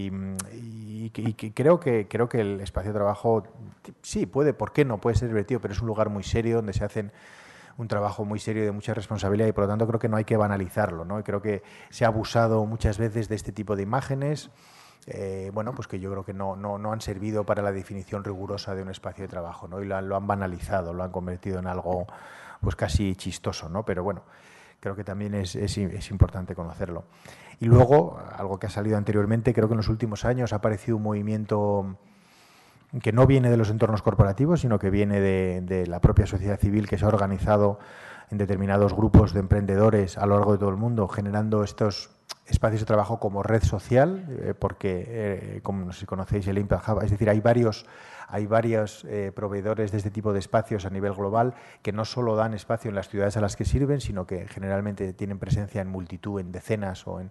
Y creo que el espacio de trabajo sí puede, ¿por qué no? Puede ser divertido, pero es un lugar muy serio donde se hacen un trabajo muy serio y de mucha responsabilidad, y por lo tanto creo que no hay que banalizarlo, ¿no? Y creo que se ha abusado muchas veces de este tipo de imágenes. Pues que yo creo que no han servido para la definición rigurosa de un espacio de trabajo, ¿no? Y lo han banalizado, lo han convertido en algo pues casi chistoso, ¿no? Pero bueno, creo que también es importante conocerlo. Y luego, algo que ha salido anteriormente, creo que en los últimos años ha aparecido un movimiento que no viene de los entornos corporativos, sino que viene de la propia sociedad civil, que se ha organizado en determinados grupos de emprendedores a lo largo de todo el mundo, generando estos espacios de trabajo como red social, porque, como no sé si conocéis el Impact Hub, es decir, hay varios proveedores de este tipo de espacios a nivel global que no solo dan espacio en las ciudades a las que sirven, sino que generalmente tienen presencia en multitud, en decenas o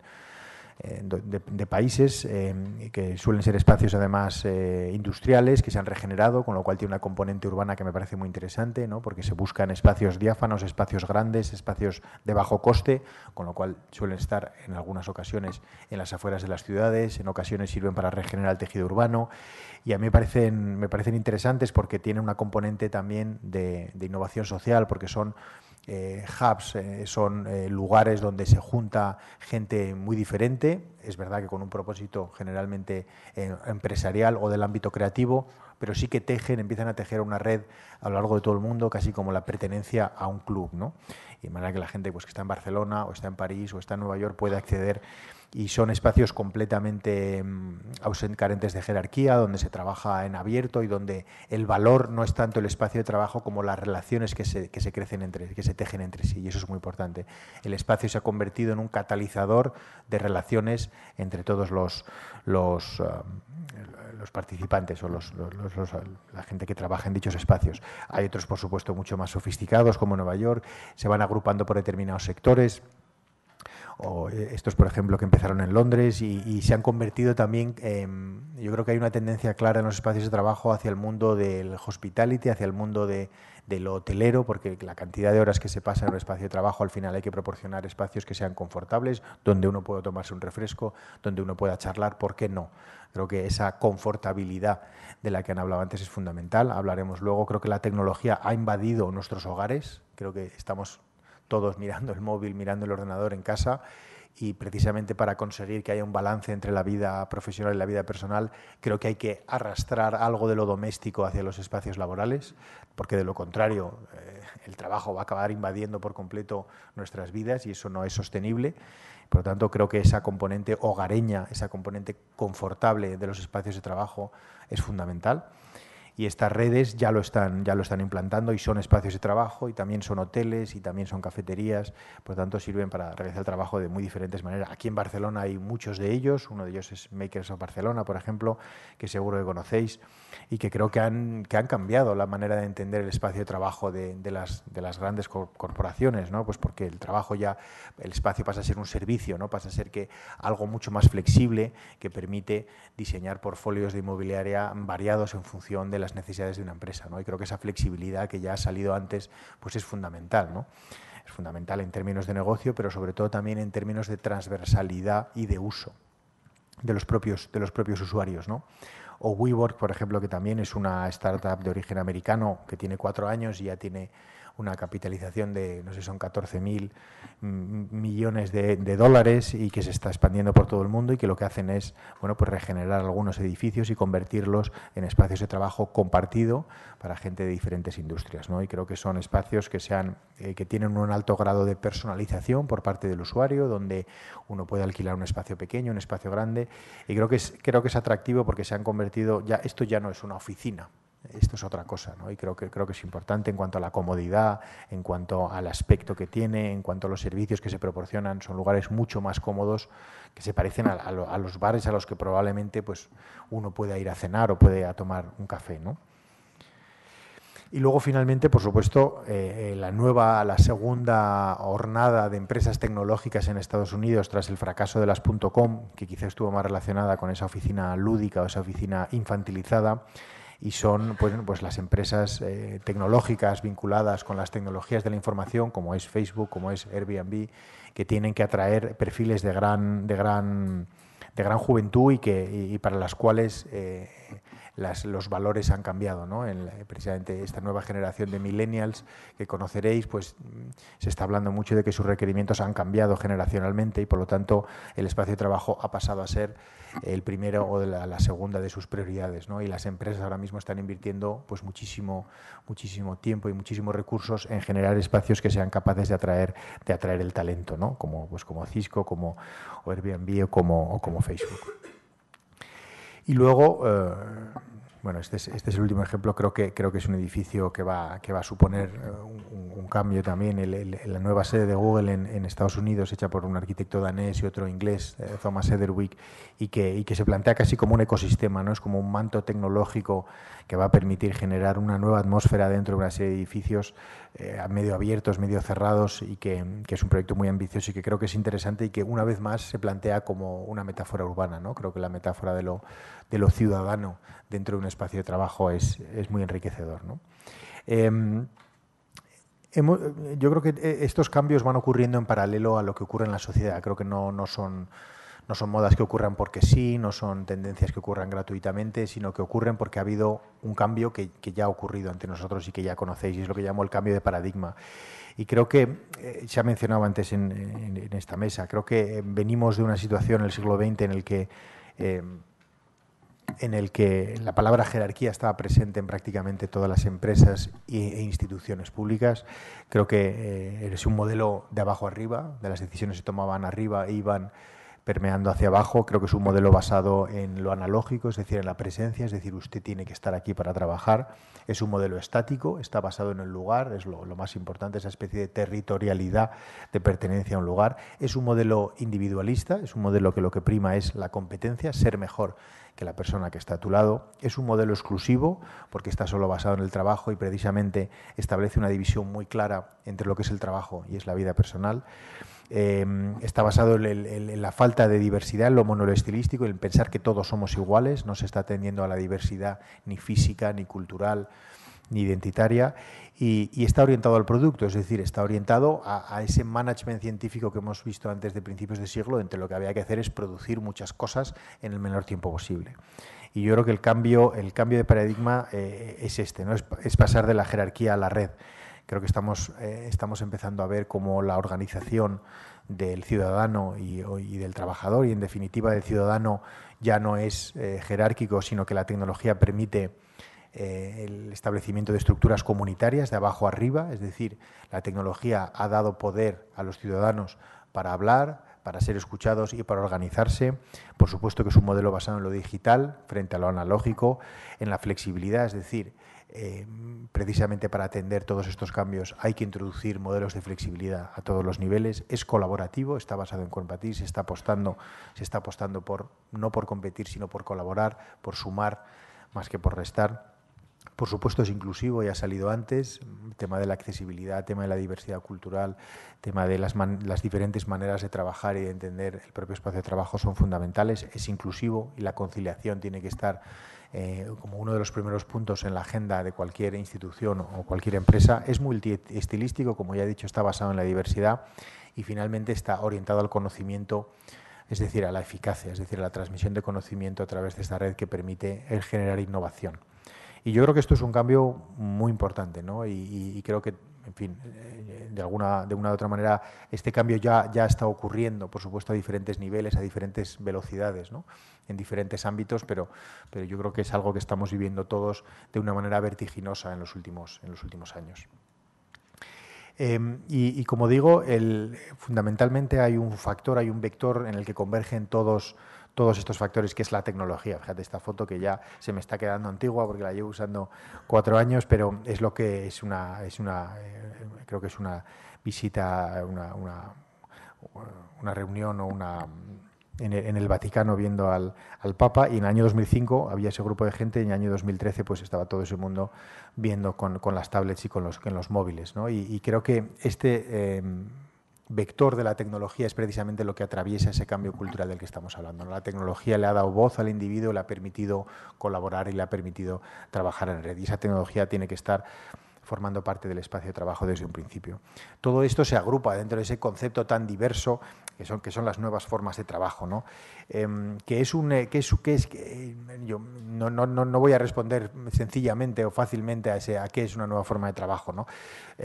de países, que suelen ser espacios además industriales que se han regenerado, con lo cual tiene una componente urbana que me parece muy interesante, ¿no? Porque se buscan espacios diáfanos, espacios grandes, espacios de bajo coste, con lo cual suelen estar en algunas ocasiones en las afueras de las ciudades, en ocasiones sirven para regenerar el tejido urbano, y a mí me parecen interesantes porque tienen una componente también de innovación social, porque son hubs, son lugares donde se junta gente muy diferente, es verdad que con un propósito generalmente empresarial o del ámbito creativo, pero sí que empiezan a tejer una red a lo largo de todo el mundo, casi como la pertenencia a un club, ¿no? Y de manera que la gente pues, que está en Barcelona o está en París o está en Nueva York puede acceder, y son espacios completamente carentes de jerarquía, donde se trabaja en abierto y donde el valor no es tanto el espacio de trabajo como las relaciones que se tejen entre sí, y eso es muy importante. El espacio se ha convertido en un catalizador de relaciones entre todos los participantes o la gente que trabaja en dichos espacios. Hay otros, por supuesto, mucho más sofisticados, como Nueva York, se van agrupando por determinados sectores, o estos, por ejemplo, que empezaron en Londres y se han convertido también, yo creo que hay una tendencia clara en los espacios de trabajo hacia el mundo del hospitality, hacia el mundo de lo hotelero, porque la cantidad de horas que se pasa en un espacio de trabajo, al final hay que proporcionar espacios que sean confortables, donde uno pueda tomarse un refresco, donde uno pueda charlar, ¿por qué no? Creo que esa confortabilidad de la que han hablado antes es fundamental, hablaremos luego. Creo que la tecnología ha invadido nuestros hogares, creo que estamos todos mirando el móvil, mirando el ordenador en casa, y precisamente para conseguir que haya un balance entre la vida profesional y la vida personal, creo que hay que arrastrar algo de lo doméstico hacia los espacios laborales, porque de lo contrario el trabajo va a acabar invadiendo por completo nuestras vidas y eso no es sostenible. Por lo tanto, creo que esa componente hogareña, esa componente confortable de los espacios de trabajo es fundamental. Y estas redes ya lo están implantando y son espacios de trabajo y también son hoteles y también son cafeterías, por lo tanto sirven para realizar el trabajo de muy diferentes maneras. Aquí en Barcelona hay muchos de ellos, uno de ellos es Makers of Barcelona, por ejemplo, que seguro que conocéis y que creo que han cambiado la manera de entender el espacio de trabajo de las grandes corporaciones, ¿no? Pues porque el espacio pasa a ser un servicio, ¿no? Pasa a ser que algo mucho más flexible que permite diseñar portfolios de inmobiliaria variados en función de las necesidades de una empresa, ¿no? Y creo que esa flexibilidad que ya ha salido antes pues es fundamental, ¿no? Es fundamental en términos de negocio, pero sobre todo también en términos de transversalidad y de uso de los propios usuarios, ¿no? O WeWork, por ejemplo, que también es una startup de origen americano que tiene 4 años y ya tiene una capitalización de, no sé, son 14.000 millones de dólares y que se está expandiendo por todo el mundo y que lo que hacen es, bueno, pues regenerar algunos edificios y convertirlos en espacios de trabajo compartido para gente de diferentes industrias, ¿no? Y creo que son espacios que que tienen un alto grado de personalización por parte del usuario, donde uno puede alquilar un espacio pequeño, un espacio grande, y creo que es atractivo porque se han convertido, esto ya no es una oficina, esto es otra cosa, ¿no? Y creo que es importante en cuanto a la comodidad, en cuanto al aspecto que tiene, en cuanto a los servicios que se proporcionan. Son lugares mucho más cómodos que se parecen a los bares a los que probablemente pues, uno pueda ir a cenar o puede ir a tomar un café, ¿no? Y luego, finalmente, por supuesto, la segunda hornada de empresas tecnológicas en Estados Unidos tras el fracaso de las .com, que quizá estuvo más relacionada con esa oficina lúdica o esa oficina infantilizada, y son pues las empresas tecnológicas vinculadas con las tecnologías de la información, como es Facebook, como es Airbnb, que tienen que atraer perfiles de gran juventud y para las cuales los valores han cambiado, ¿no? Precisamente esta nueva generación de millennials que conoceréis, pues se está hablando mucho de que sus requerimientos han cambiado generacionalmente y por lo tanto el espacio de trabajo ha pasado a ser el primero o la segunda de sus prioridades, ¿no? Y las empresas ahora mismo están invirtiendo pues muchísimo tiempo y muchísimos recursos en generar espacios que sean capaces de atraer el talento, ¿no? Como Cisco, como Airbnb o como Facebook. Y luego, bueno, este es el último ejemplo. Creo que es un edificio que va a suponer un cambio también. La nueva sede de Google en Estados Unidos, hecha por un arquitecto danés y otro inglés, Thomas Heatherwick, y que se plantea casi como un ecosistema, ¿no? Es como un manto tecnológico que va a permitir generar una nueva atmósfera dentro de una serie de edificios medio abiertos, medio cerrados, y que es un proyecto muy ambicioso y que creo que es interesante y que una vez más se plantea como una metáfora urbana, ¿no? Creo que la metáfora de lo ciudadano dentro de un espacio de trabajo es muy enriquecedor, ¿no? Yo creo que estos cambios van ocurriendo en paralelo a lo que ocurre en la sociedad. Creo que no son modas que ocurran porque sí, no son tendencias que ocurran gratuitamente, sino que ocurren porque ha habido un cambio que ya ha ocurrido ante nosotros y que ya conocéis, y es lo que llamo el cambio de paradigma. Y creo que, se ha mencionado antes en esta mesa, creo que venimos de una situación en el siglo XX en el que la palabra jerarquía estaba presente en prácticamente todas las empresas e instituciones públicas. Creo que es un modelo de abajo arriba, de las decisiones se tomaban arriba e iban permeando hacia abajo. Creo que es un modelo basado en lo analógico, es decir, en la presencia, es decir, usted tiene que estar aquí para trabajar. Es un modelo estático, está basado en el lugar, es lo más importante, esa especie de territorialidad de pertenencia a un lugar. Es un modelo individualista, es un modelo que lo que prima es la competencia, ser mejor que la persona que está a tu lado. Es un modelo exclusivo porque está solo basado en el trabajo y precisamente establece una división muy clara entre lo que es el trabajo y es la vida personal. Está basado en la falta de diversidad, en lo monoestilístico, en pensar que todos somos iguales. No se está atendiendo a la diversidad ni física, ni cultural, ni identitaria, y está orientado al producto, es decir, está orientado a ese management científico que hemos visto antes de principios de siglo, entre lo que había que hacer es producir muchas cosas en el menor tiempo posible. Y yo creo que el cambio de paradigma es este, ¿no? Es pasar de la jerarquía a la red. Creo que estamos empezando a ver cómo la organización del ciudadano y del trabajador, y en definitiva del ciudadano, ya no es jerárquico, sino que la tecnología permite el establecimiento de estructuras comunitarias de abajo arriba, es decir, la tecnología ha dado poder a los ciudadanos para hablar, para ser escuchados y para organizarse. Por supuesto que es un modelo basado en lo digital frente a lo analógico, en la flexibilidad, es decir, precisamente para atender todos estos cambios hay que introducir modelos de flexibilidad a todos los niveles. Es colaborativo, está basado en compartir, se está apostando no por competir, sino por colaborar, por sumar más que por restar. Por supuesto es inclusivo, ya ha salido antes, el tema de la accesibilidad, el tema de la diversidad cultural, el tema de las diferentes maneras de trabajar y de entender el propio espacio de trabajo son fundamentales. Es inclusivo y la conciliación tiene que estar como uno de los primeros puntos en la agenda de cualquier institución o cualquier empresa. Es multiestilístico, como ya he dicho, está basado en la diversidad y finalmente está orientado al conocimiento, es decir, a la eficacia, es decir, a la transmisión de conocimiento a través de esta red que permite generar innovación. Y yo creo que esto es un cambio muy importante, ¿no? Y creo que, en fin, de una u otra manera, este cambio ya está ocurriendo, por supuesto, a diferentes niveles, a diferentes velocidades, ¿no? En diferentes ámbitos, pero yo creo que es algo que estamos viviendo todos de una manera vertiginosa en los últimos años. Y como digo, fundamentalmente hay un factor, hay un vector en el que convergen todos todos estos factores, que es la tecnología. Fíjate esta foto que ya se me está quedando antigua porque la llevo usando 4 años, pero es lo que creo que es una visita, una reunión o en el Vaticano viendo al Papa, y en el año 2005 había ese grupo de gente, y en el año 2013 pues estaba todo ese mundo viendo con las tablets y con los móviles, ¿no? Y creo que este vector de la tecnología es precisamente lo que atraviesa ese cambio cultural del que estamos hablando, ¿no? La tecnología le ha dado voz al individuo, le ha permitido colaborar y le ha permitido trabajar en red, y esa tecnología tiene que estar formando parte del espacio de trabajo desde un principio. Todo esto se agrupa dentro de ese concepto tan diverso que son las nuevas formas de trabajo, ¿no? Yo no voy a responder sencillamente o fácilmente a qué es una nueva forma de trabajo, ¿no?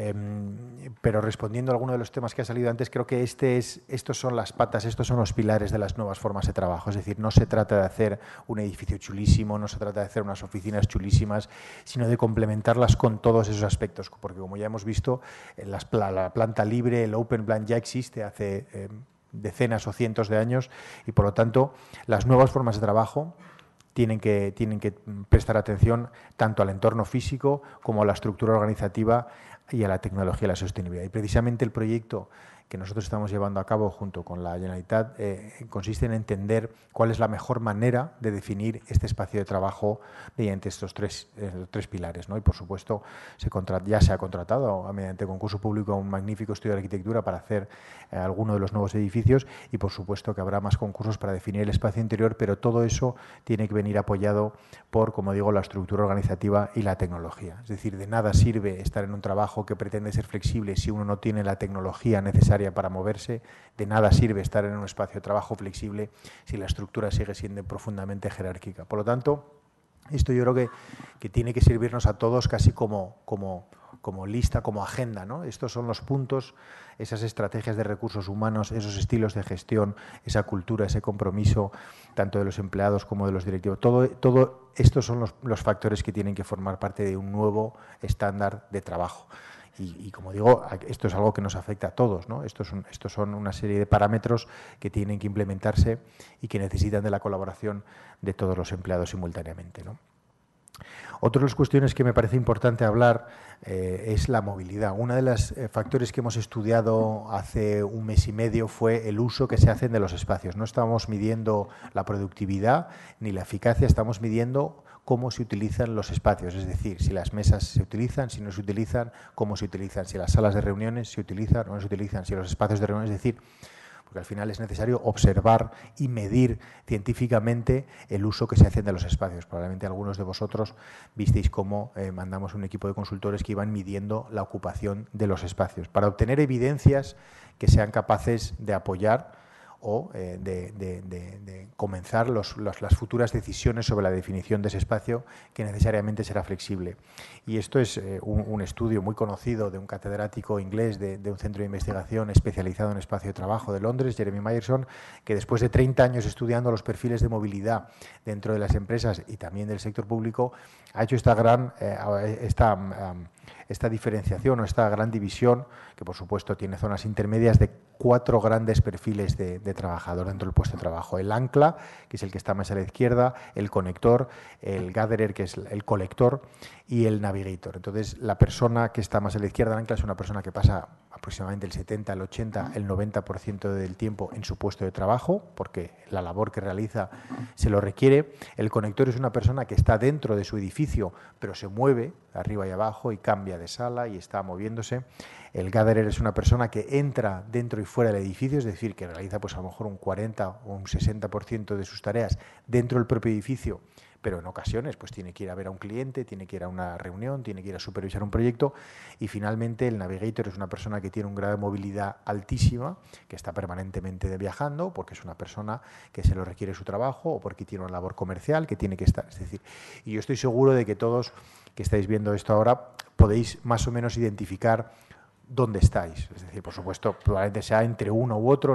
Pero respondiendo a alguno de los temas que ha salido antes, creo que estos son las patas, estos son los pilares de las nuevas formas de trabajo. Es decir, no se trata de hacer un edificio chulísimo, no se trata de hacer unas oficinas chulísimas, sino de complementarlas con todos esos aspectos, porque como ya hemos visto, la planta libre, el open plan ya existe hace decenas o cientos de años, y por lo tanto las nuevas formas de trabajo tienen que prestar atención tanto al entorno físico como a la estructura organizativa y a la tecnología y la sostenibilidad. Y precisamente el proyecto que nosotros estamos llevando a cabo junto con la Generalitat consiste en entender cuál es la mejor manera de definir este espacio de trabajo mediante estos tres pilares, ¿no? Y por supuesto ya se ha contratado mediante concurso público un magnífico estudio de arquitectura para hacer alguno de los nuevos edificios, y por supuesto que habrá más concursos para definir el espacio interior, pero todo eso tiene que venir apoyado por, como digo, la estructura organizativa y la tecnología. Es decir, de nada sirve estar en un trabajo que pretende ser flexible si uno no tiene la tecnología necesaria para moverse. De nada sirve estar en un espacio de trabajo flexible si la estructura sigue siendo profundamente jerárquica. Por lo tanto, esto yo creo que tiene que servirnos a todos casi como lista, como agenda, ¿no? Estos son los puntos, esas estrategias de recursos humanos, esos estilos de gestión, esa cultura, ese compromiso, tanto de los empleados como de los directivos. Todo estos son los factores que tienen que formar parte de un nuevo estándar de trabajo. Y como digo, esto es algo que nos afecta a todos, ¿no? Estos son una serie de parámetros que tienen que implementarse y que necesitan de la colaboración de todos los empleados simultáneamente, ¿no? Otra de las cuestiones que me parece importante hablar es la movilidad. Uno de los factores que hemos estudiado hace un mes y medio fue el uso que se hacen de los espacios. No estamos midiendo la productividad ni la eficacia, estamos midiendo cómo se utilizan los espacios, es decir, si las mesas se utilizan, si no se utilizan, cómo se utilizan, si las salas de reuniones se utilizan o no se utilizan, si los espacios de reuniones, es decir, porque al final es necesario observar y medir científicamente el uso que se hacen de los espacios. Probablemente algunos de vosotros visteis cómo mandamos un equipo de consultores que iban midiendo la ocupación de los espacios para obtener evidencias que sean capaces de apoyar o de comenzar las futuras decisiones sobre la definición de ese espacio, que necesariamente será flexible. Y esto es un estudio muy conocido de un catedrático inglés de un centro de investigación especializado en espacio de trabajo de Londres, Jeremy Myerson, que después de 30 años estudiando los perfiles de movilidad dentro de las empresas y también del sector público, ha hecho esta diferenciación o esta gran división, que por supuesto tiene zonas intermedias, de 4 grandes perfiles de trabajador dentro del puesto de trabajo. El ancla, que es el que está más a la izquierda, el conector, el gatherer, que es el colector, y el navigator. Entonces, la persona que está más a la izquierda del ancla es una persona que pasa aproximadamente el 70, el 80, el 90% del tiempo en su puesto de trabajo, porque la labor que realiza se lo requiere. El conector es una persona que está dentro de su edificio, pero se mueve arriba y abajo y cambia de sala y está moviéndose. El gatherer es una persona que entra dentro y fuera del edificio, es decir, que realiza pues a lo mejor un 40 o un 60% de sus tareas dentro del propio edificio, pero en ocasiones pues tiene que ir a ver a un cliente, tiene que ir a una reunión, tiene que ir a supervisar un proyecto. Y finalmente el navigator es una persona que tiene un grado de movilidad altísima, que está permanentemente viajando, porque es una persona que se lo requiere su trabajo o porque tiene una labor comercial que tiene que estar. Es decir, y yo estoy seguro de que todos que estáis viendo esto ahora podéis más o menos identificar dónde estáis. Es decir, por supuesto, probablemente sea entre uno u otro,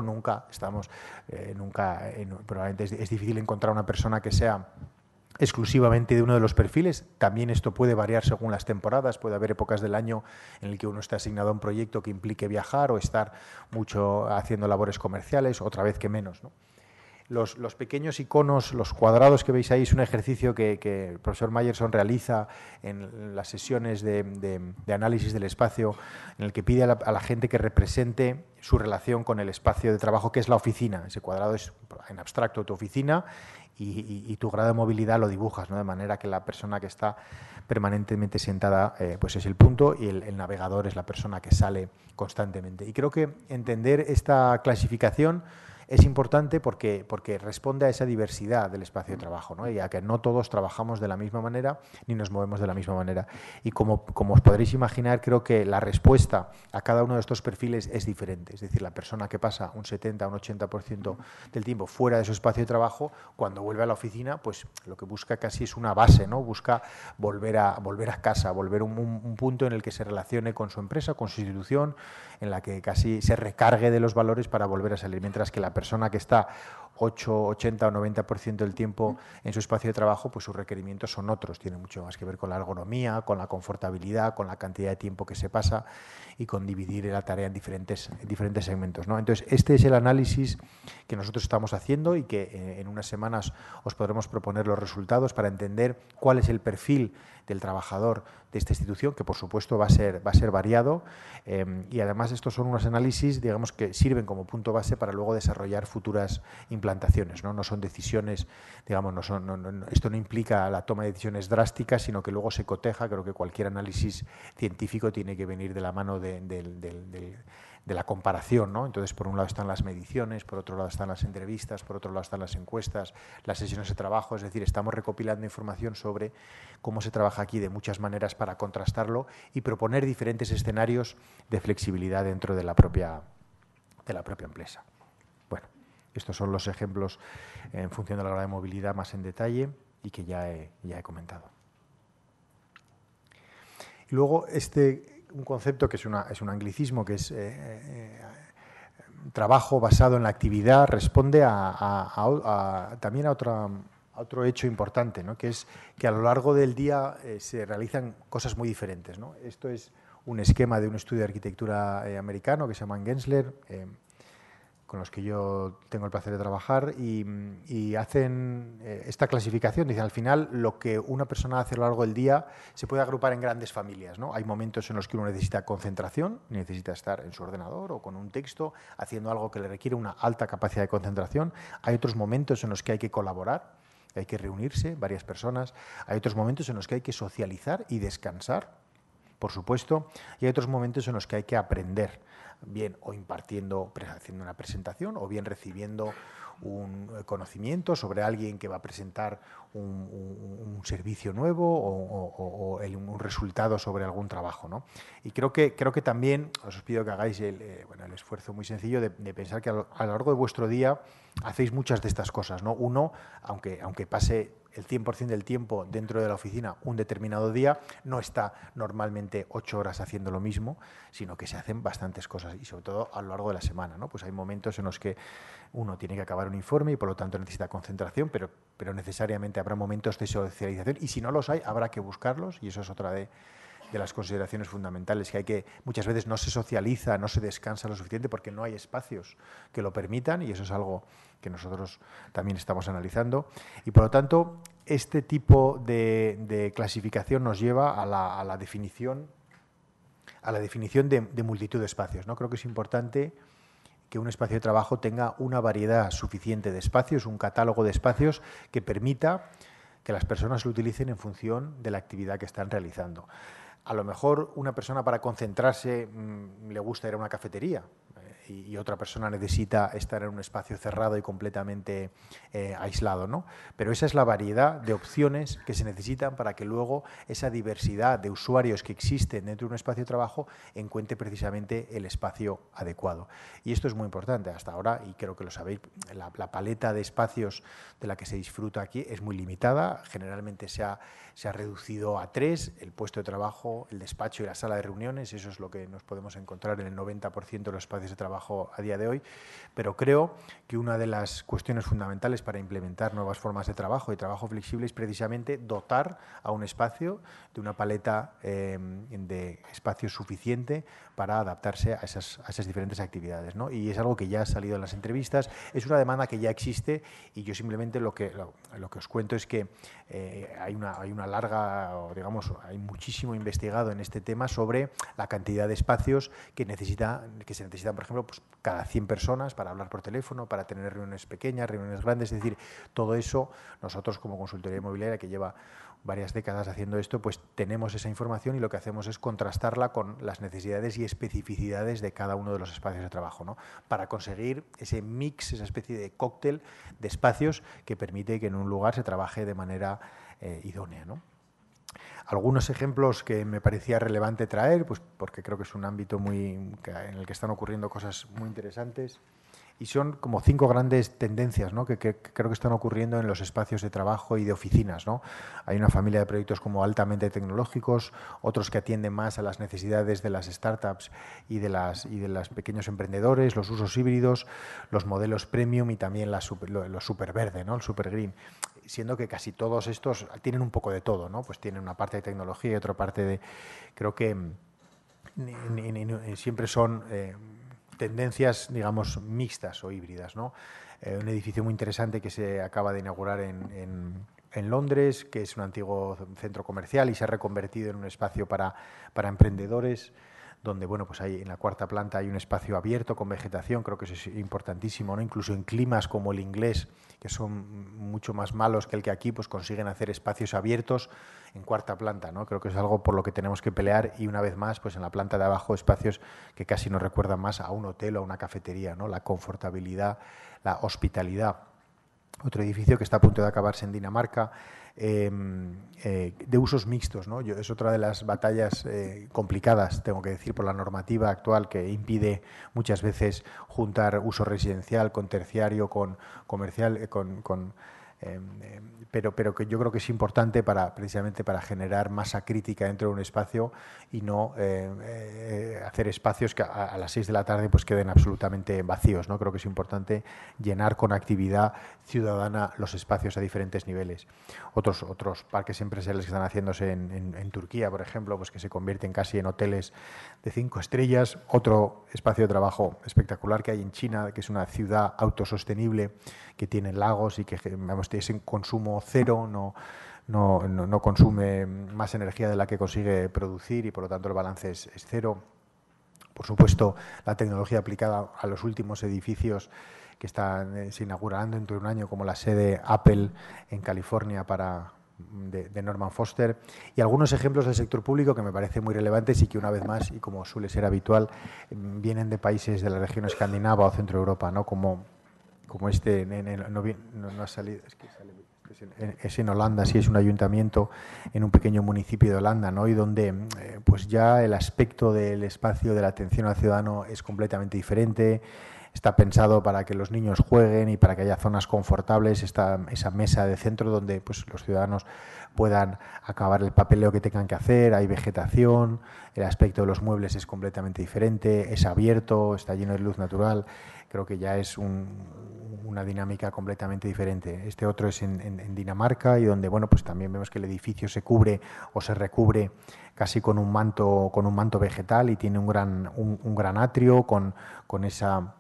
probablemente es difícil encontrar una persona que sea exclusivamente de uno de los perfiles. También esto puede variar según las temporadas, puede haber épocas del año en el que uno está asignado a un proyecto que implique viajar o estar mucho haciendo labores comerciales, otra vez que menos, ¿no? Los pequeños iconos, los cuadrados que veis ahí, es un ejercicio que el profesor Myerson realiza en las sesiones de análisis del espacio, en el que pide a la gente que represente su relación con el espacio de trabajo, que es la oficina. Ese cuadrado es en abstracto tu oficina y tu grado de movilidad lo dibujas, ¿no? De manera que la persona que está permanentemente sentada pues es el punto y el navegador es la persona que sale constantemente. Y creo que entender esta clasificación es importante porque responde a esa diversidad del espacio de trabajo, ¿no? Y a que no todos trabajamos de la misma manera ni nos movemos de la misma manera. Y como os podréis imaginar, creo que la respuesta a cada uno de estos perfiles es diferente. Es decir, la persona que pasa un 70, un 80% del tiempo fuera de su espacio de trabajo, cuando vuelve a la oficina, pues lo que busca casi es una base, ¿no? Busca volver a casa, volver a un punto en el que se relacione con su empresa, con su institución, en la que casi se recargue de los valores para volver a salir, mientras que la persona que está 8, 80 o 90% del tiempo en su espacio de trabajo, pues sus requerimientos son otros, tienen mucho más que ver con la ergonomía, con la confortabilidad, con la cantidad de tiempo que se pasa y con dividir la tarea en diferentes segmentos, ¿no? Entonces, este es el análisis que nosotros estamos haciendo y que en unas semanas os podremos proponer los resultados para entender cuál es el perfil del trabajador de esta institución, que por supuesto va a ser variado, y además estos son unos análisis, digamos, que sirven como punto base para luego desarrollar futuras implantaciones, ¿no? No son decisiones, digamos, esto no implica la toma de decisiones drásticas, sino que luego se coteja. Creo que cualquier análisis científico tiene que venir de la mano de la comparación, ¿no? Entonces, por un lado están las mediciones, por otro lado están las entrevistas, por otro lado están las encuestas, las sesiones de trabajo, es decir, estamos recopilando información sobre cómo se trabaja aquí de muchas maneras para contrastarlo y proponer diferentes escenarios de flexibilidad dentro de la propia empresa. Bueno, estos son los ejemplos en función de la grado de movilidad más en detalle y que ya he comentado. Y luego un concepto que es un anglicismo, que es trabajo basado en la actividad, responde también a otro hecho importante, ¿no? Que es que a lo largo del día se realizan cosas muy diferentes, ¿no? Esto es un esquema de un estudio de arquitectura americano que se llama Gensler, con los que yo tengo el placer de trabajar, y hacen esta clasificación. Dicen, al final, lo que una persona hace a lo largo del día se puede agrupar en grandes familias, ¿no? Hay momentos en los que uno necesita concentración, necesita estar en su ordenador o con un texto, haciendo algo que le requiere una alta capacidad de concentración. Hay otros momentos en los que hay que colaborar, hay que reunirse, varias personas. Hay otros momentos en los que hay que socializar y descansar, por supuesto, y hay otros momentos en los que hay que aprender, bien o haciendo una presentación o bien recibiendo un conocimiento sobre alguien que va a presentar un servicio nuevo o un resultado sobre algún trabajo, ¿no? Y creo que también os pido que hagáis el esfuerzo muy sencillo de pensar que a lo largo de vuestro día hacéis muchas de estas cosas, ¿no? Uno, aunque pase el 100% del tiempo dentro de la oficina un determinado día, no está normalmente 8 horas haciendo lo mismo, sino que se hacen bastantes cosas y sobre todo a lo largo de la semana, ¿no? Pues hay momentos en los que uno tiene que acabar un informe y por lo tanto necesita concentración, pero necesariamente habrá momentos de socialización y si no los hay, habrá que buscarlos y eso es otra de las consideraciones fundamentales, que muchas veces no se socializa, no se descansa lo suficiente porque no hay espacios que lo permitan y eso es algo que nosotros también estamos analizando. Y por lo tanto, este tipo de clasificación nos lleva a la definición de multitud de espacios, ¿no? Creo que es importante que un espacio de trabajo tenga una variedad suficiente de espacios, un catálogo de espacios que permita que las personas lo utilicen en función de la actividad que están realizando. A lo mejor una persona para concentrarse le gusta ir a una cafetería y otra persona necesita estar en un espacio cerrado y completamente aislado, ¿no? Pero esa es la variedad de opciones que se necesitan para que luego esa diversidad de usuarios que existen dentro de un espacio de trabajo encuentre precisamente el espacio adecuado. Y esto es muy importante. Hasta ahora, y creo que lo sabéis, la paleta de espacios de la que se disfruta aquí es muy limitada. Generalmente se ha reducido a 3, el puesto de trabajo, el despacho y la sala de reuniones. Eso es lo que nos podemos encontrar en el 90% de los espacios de trabajo trabajo a día de hoy, pero creo que una de las cuestiones fundamentales para implementar nuevas formas de trabajo y trabajo flexible es precisamente dotar a un espacio de una paleta de espacio suficiente para adaptarse a esas diferentes actividades, ¿no? Y es algo que ya ha salido en las entrevistas, es una demanda que ya existe y yo simplemente lo que os cuento es que hay una larga, o digamos, hay muchísimo investigado en este tema sobre la cantidad de espacios que se necesitan, por ejemplo, pues cada 100 personas para hablar por teléfono, para tener reuniones pequeñas, reuniones grandes, es decir, todo eso nosotros como consultoría inmobiliaria que lleva varias décadas haciendo esto, pues tenemos esa información y lo que hacemos es contrastarla con las necesidades y especificidades de cada uno de los espacios de trabajo, ¿no? Para conseguir ese mix, esa especie de cóctel de espacios que permite que en un lugar se trabaje de manera idónea, ¿no? Algunos ejemplos que me parecía relevante traer, pues porque creo que es un ámbito en el que están ocurriendo cosas muy interesantes. Y son como 5 grandes tendencias, ¿no? que creo que están ocurriendo en los espacios de trabajo y de oficinas, ¿no? Hay una familia de proyectos como altamente tecnológicos, otros que atienden más a las necesidades de las startups y de los pequeños emprendedores, los usos híbridos, los modelos premium y también los super verde, ¿no? El super green. Siendo que casi todos estos tienen un poco de todo, ¿no? Pues tienen una parte de tecnología y otra parte de... Creo que siempre son... tendencias, digamos, mixtas o híbridas, ¿no? Un edificio muy interesante que se acaba de inaugurar en Londres, que es un antiguo centro comercial y se ha reconvertido en un espacio para emprendedores, donde, bueno, pues en la 4ª planta hay un espacio abierto con vegetación, creo que eso es importantísimo, ¿no? Incluso en climas como el inglés, que son mucho más malos que el que aquí, pues consiguen hacer espacios abiertos en 4ª planta, ¿no? Creo que es algo por lo que tenemos que pelear y una vez más, pues en la planta de abajo espacios que casi nos recuerdan más a un hotel o a una cafetería, ¿no? La confortabilidad, la hospitalidad. Otro edificio que está a punto de acabarse en Dinamarca, de usos mixtos, ¿no? Es otra de las batallas complicadas, tengo que decir, por la normativa actual que impide muchas veces juntar uso residencial con terciario, con comercial, pero que yo creo que es importante precisamente para generar masa crítica dentro de un espacio y no hacer espacios que a las 6 de la tarde pues queden absolutamente vacíos, ¿no? Creo que es importante llenar con actividad ciudadana los espacios a diferentes niveles. Otros parques empresariales que están haciéndose en Turquía, por ejemplo, pues que se convierten casi en hoteles de 5 estrellas. Otro espacio de trabajo espectacular que hay en China, que es una ciudad autosostenible que tiene lagos y que, vamos, tiene ese consumo cero, no consume más energía de la que consigue producir y por lo tanto el balance es cero. Por supuesto, la tecnología aplicada a los últimos edificios que están se inaugurando dentro de un año, como la sede Apple en California de Norman Foster, y algunos ejemplos del sector público que me parecen muy relevantes y que una vez más, y como suele ser habitual, vienen de países de la región escandinava o Centro Europa, ¿no? Como este, no ha salido, es en Holanda, sí, es un ayuntamiento en un pequeño municipio de Holanda, ¿no? Y donde pues ya el aspecto del espacio de la atención al ciudadano es completamente diferente. Está pensado para que los niños jueguen y para que haya zonas confortables, esa mesa de centro donde pues los ciudadanos puedan acabar el papeleo que tengan que hacer, hay vegetación, el aspecto de los muebles es completamente diferente, es abierto, está lleno de luz natural, creo que ya es una dinámica completamente diferente. Este otro es en Dinamarca y donde, bueno, pues también vemos que el edificio se cubre o se recubre casi con un manto vegetal y tiene un gran atrio con esa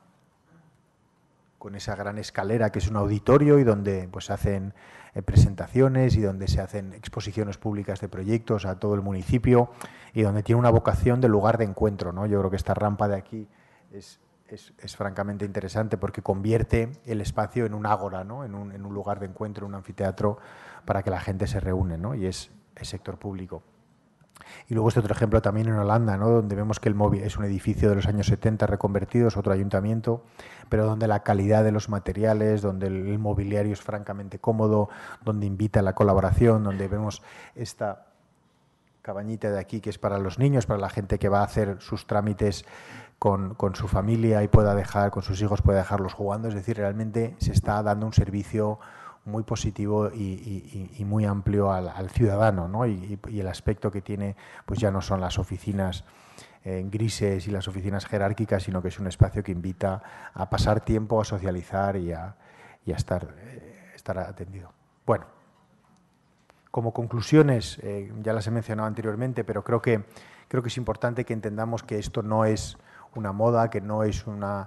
gran escalera que es un auditorio y donde pues se hacen presentaciones y donde se hacen exposiciones públicas de proyectos a todo el municipio y donde tiene una vocación de lugar de encuentro, ¿no? Yo creo que esta rampa de aquí es francamente interesante porque convierte el espacio en un ágora, ¿no? en un lugar de encuentro, un anfiteatro para que la gente se reúne, ¿no? Y es el sector público. Y luego este otro ejemplo también en Holanda, ¿no? Donde vemos que el móvil es un edificio de los años 70 reconvertido, es otro ayuntamiento, pero donde la calidad de los materiales, donde el mobiliario es francamente cómodo, donde invita a la colaboración, donde vemos esta cabañita de aquí que es para los niños, para la gente que va a hacer sus trámites con su familia y con sus hijos pueda dejarlos jugando. Es decir, realmente se está dando un servicio muy positivo y muy amplio al ciudadano, ¿no? Y el aspecto que tiene pues ya no son las oficinas grises y las oficinas jerárquicas, sino que es un espacio que invita a pasar tiempo, a socializar y a estar atendido. Bueno, como conclusiones, ya las he mencionado anteriormente, pero creo que es importante que entendamos que esto no es una moda, que no es una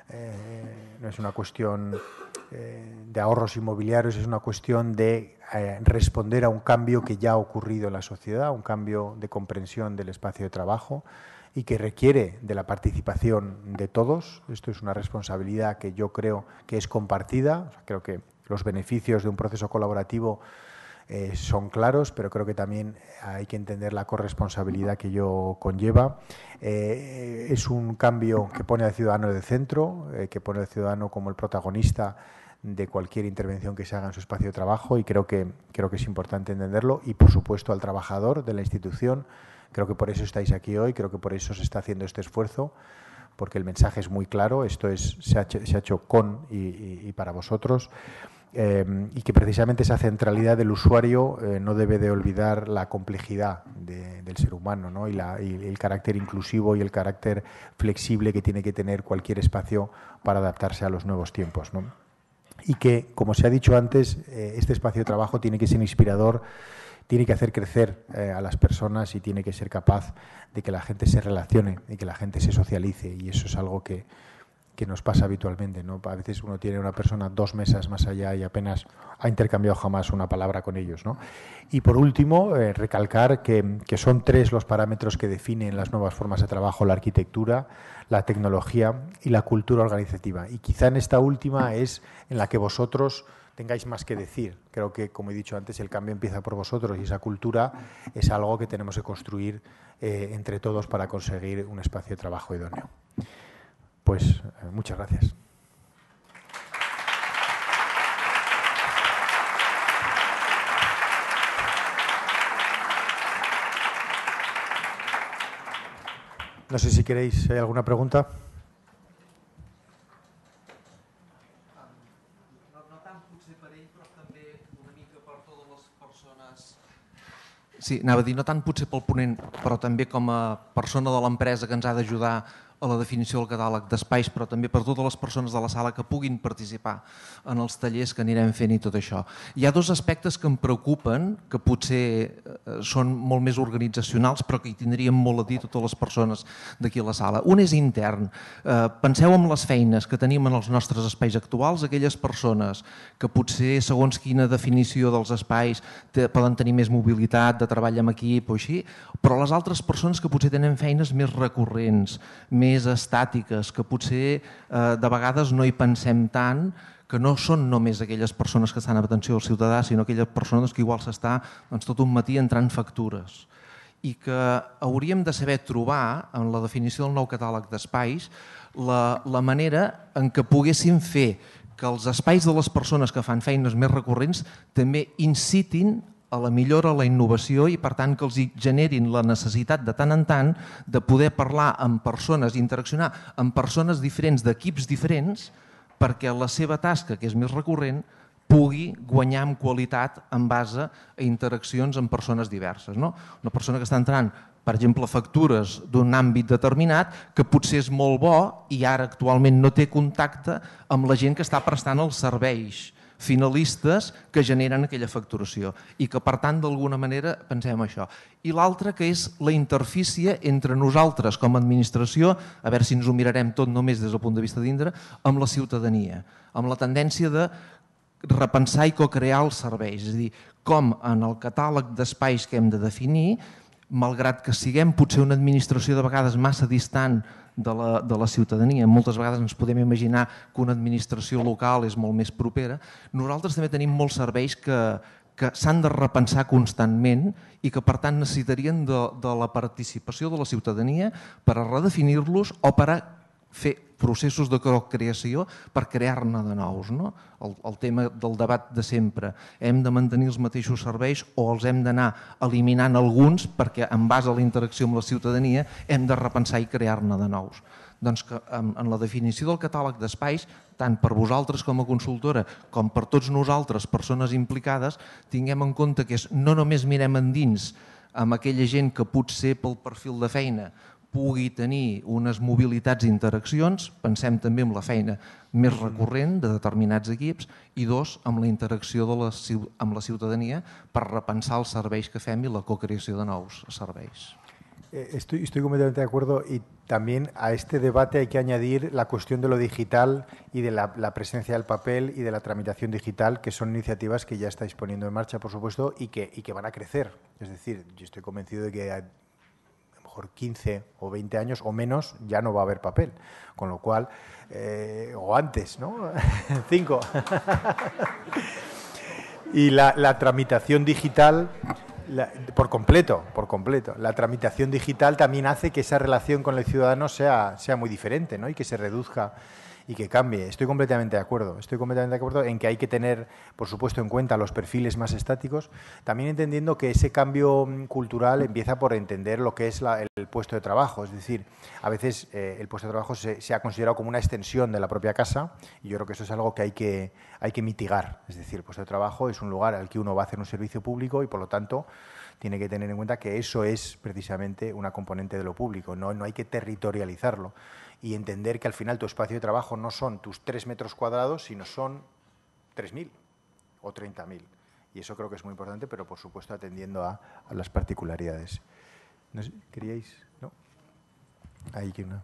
cuestión de ahorros inmobiliarios, es una cuestión de responder a un cambio que ya ha ocurrido en la sociedad, un cambio de comprensión del espacio de trabajo y que requiere de la participación de todos. Esto es una responsabilidad que yo creo que es compartida. Creo que los beneficios de un proceso colaborativo son claros, pero creo que también hay que entender la corresponsabilidad que ello conlleva. Es un cambio que pone al ciudadano en el centro, que pone al ciudadano como el protagonista de cualquier intervención que se haga en su espacio de trabajo, y creo que es importante entenderlo, y por supuesto al trabajador de la institución. Creo que por eso estáis aquí hoy, creo que por eso se está haciendo este esfuerzo, porque el mensaje es muy claro, esto se ha hecho con y para vosotros, y que precisamente esa centralidad del usuario no debe de olvidar la complejidad del ser humano, ¿no? y el carácter inclusivo y el carácter flexible que tiene que tener cualquier espacio para adaptarse a los nuevos tiempos, ¿no? Y que, como se ha dicho antes, este espacio de trabajo tiene que ser inspirador, tiene que hacer crecer a las personas y tiene que ser capaz de que la gente se relacione y que la gente se socialice, y eso es algo que nos pasa habitualmente, ¿no? A veces uno tiene una persona 2 mesas más allá y apenas ha intercambiado jamás una palabra con ellos, ¿no? Y por último, recalcar que son 3 los parámetros que definen las nuevas formas de trabajo: la arquitectura, la tecnología y la cultura organizativa. Y quizá en esta última es en la que vosotros tengáis más que decir. Creo que, como he dicho antes, el cambio empieza por vosotros, y esa cultura es algo que tenemos que construir entre todos para conseguir un espacio de trabajo idóneo. Pues muchas gracias. No sé si queréis, ¿hay alguna pregunta? No tant potser per ell, però també una mica per totes les persones. Sí, anava a dir, no tant potser pel ponent, però també com a persona de l'empresa que ens ha d'ajudar a la definició del catàleg d'espais, però també per totes les persones de la sala que puguin participar en els tallers que anirem fent i tot això. Hi ha 2 aspectes que em preocupen, que potser són molt més organitzacionals, però que hi tindríem molt a dir totes les persones d'aquí a la sala. Un és intern. Penseu en les feines que tenim en els nostres espais actuals, aquelles persones que potser, segons quina definició dels espais, poden tenir més mobilitat, de treball amb equip o així, però les altres persones que potser tenen feines més recurrents, més estàtiques, que potser de vegades no hi pensem tant, que no són només aquelles persones que estan a atenció al ciutadà, sinó aquelles persones que igual s'està tot un matí entrant factures, i que hauríem de saber trobar en la definició del nou catàleg d'espais la manera en què poguéssim fer que els espais de les persones que fan feines més recurrents també incitin a la millora, a la innovació, i per tant que els generin la necessitat de tant en tant de poder parlar amb persones, interaccionar amb persones diferents, d'equips diferents, perquè la seva tasca, que és més recurrent, pugui guanyar en qualitat en base a interaccions amb persones diverses. Una persona que està entrant, per exemple, factures d'un àmbit determinat, que potser és molt bo i ara actualment no té contacte amb la gent que està prestant els serveis finalistes que generen aquella facturació, i que per tant d'alguna manera pensem això. I l'altre, que és la interfície entre nosaltres com a administració, a veure si ens ho mirarem tot només des del punt de vista dintre, amb la ciutadania, amb la tendència de repensar i co-crear els serveis, és a dir, com en el catàleg d'espais que hem de definir, malgrat que siguem potser una administració de vegades massa distant de la ciutadania, moltes vegades ens podem imaginar que una administració local és molt més propera, nosaltres també tenim molts serveis que s'han de repensar constantment i que per tant necessitarien de la participació de la ciutadania per a redefinir-los o per a fer processos de creació per crear-ne de nous. El tema del debat de sempre, hem de mantenir els mateixos serveis o els hem d'anar eliminant alguns perquè en base a la interacció amb la ciutadania hem de repensar i crear-ne de nous. Doncs que en la definició del catàleg d'espais, tant per vosaltres com a consultora com per tots nosaltres, persones implicades, tinguem en compte que no només mirem endins amb aquella gent que potser pel perfil de feina pugui tenir unes mobilitats i interaccions, pensem també en la feina més recurrent de determinats equips i dos, amb la interacció amb la ciutadania per repensar els serveis que fem i la cocreació de nous serveis. Estoy completamente de acuerdo y también a este debate hay que añadir la cuestión de lo digital y de la presencia del papel y de la tramitación digital, que son iniciativas que ya estáis poniendo en marcha, por supuesto, y que van a crecer. Es decir, yo estoy convencido de que a lo mejor 15 o 20 años o menos ya no va a haber papel, con lo cual, o antes, ¿no? 5. Y la tramitación digital... Por completo. La tramitación digital también hace que esa relación con el ciudadano sea muy diferente, ¿no? Y que se reduzca y que cambie. Estoy completamente de acuerdo en que hay que tener, por supuesto, en cuenta los perfiles más estáticos, también entendiendo que ese cambio cultural empieza por entender lo que es el puesto de trabajo. Es decir, a veces el puesto de trabajo se ha considerado como una extensión de la propia casa y yo creo que eso es algo que hay que mitigar. Es decir, el puesto de trabajo es un lugar al que uno va a hacer un servicio público y, por lo tanto, tiene que tener en cuenta que eso es precisamente una componente de lo público, no hay que territorializarlo y entender que al final tu espacio de trabajo no son tus 3 metros cuadrados, sino son 3.000 o 30.000. Y eso creo que es muy importante, pero por supuesto atendiendo a las particularidades. No sé, ¿queríais? ¿No? Ahí que una.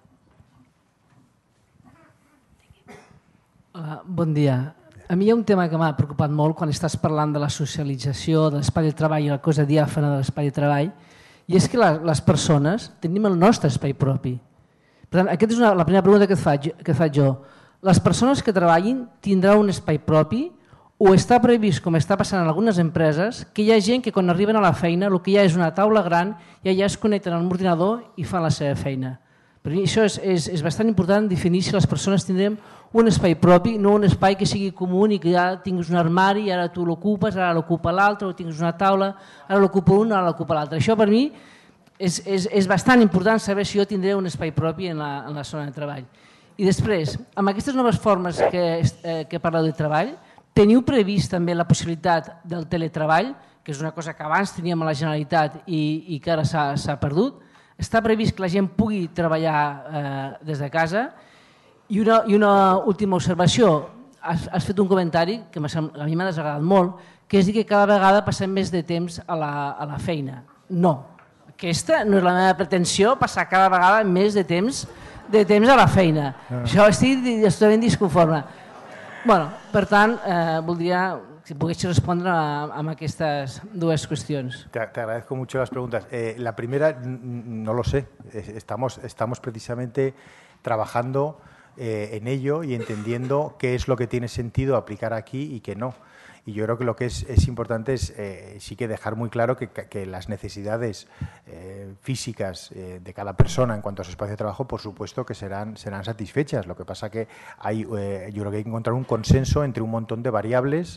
Hola, bon dia. A mi hi ha un tema que m'ha preocupat molt quan estàs parlant de la socialització, de l'espai de treball i la cosa diàfana de l'espai de treball, i és que les persones tenim el nostre espai propi. Per tant, aquesta és la primera pregunta que faig jo. Les persones que treballin tindran un espai propi o està previst, com està passant en algunes empreses, que hi ha gent que quan arriben a la feina el que hi ha és una taula gran i allà es connecten amb l'ordinador i fan la seva feina. Per mi això és bastant important definir si les persones tindrem un espai propi, no un espai que sigui comú i que ja tinguis un armari i ara tu l'ocupes, ara l'ocupa l'altre, o tinguis una taula, ara l'ocupa un, ara l'ocupa l'altre. Això per mi és bastant important saber si jo tindré un espai propi en la zona de treball. I després, amb aquestes noves formes que parleu de treball, teniu previst també la possibilitat del teletreball, que és una cosa que abans teníem a la Generalitat i que ara s'ha perdut? Està previst que la gent pugui treballar des de casa? I una última observació. Has fet un comentari que a mi m'ha desagradat molt, que és dir que cada vegada passem més de temps a la feina. No. Aquesta no és la meva pretensió, passar cada vegada més de temps a la feina. Això estic absolutament disconforme. Per tant, voldria, si poguessis respondre a aquestes dues qüestions. Te agradezco mucho las preguntas. La primera, no lo sé. Estamos precisamente trabajando en ello y entendiendo qué es lo que tiene sentido aplicar aquí y qué no. Y yo creo que lo que es importante es sí que dejar muy claro que las necesidades físicas de cada persona en cuanto a su espacio de trabajo, por supuesto que serán satisfechas. Lo que pasa que yo creo que hay que encontrar un consenso entre un montón de variables,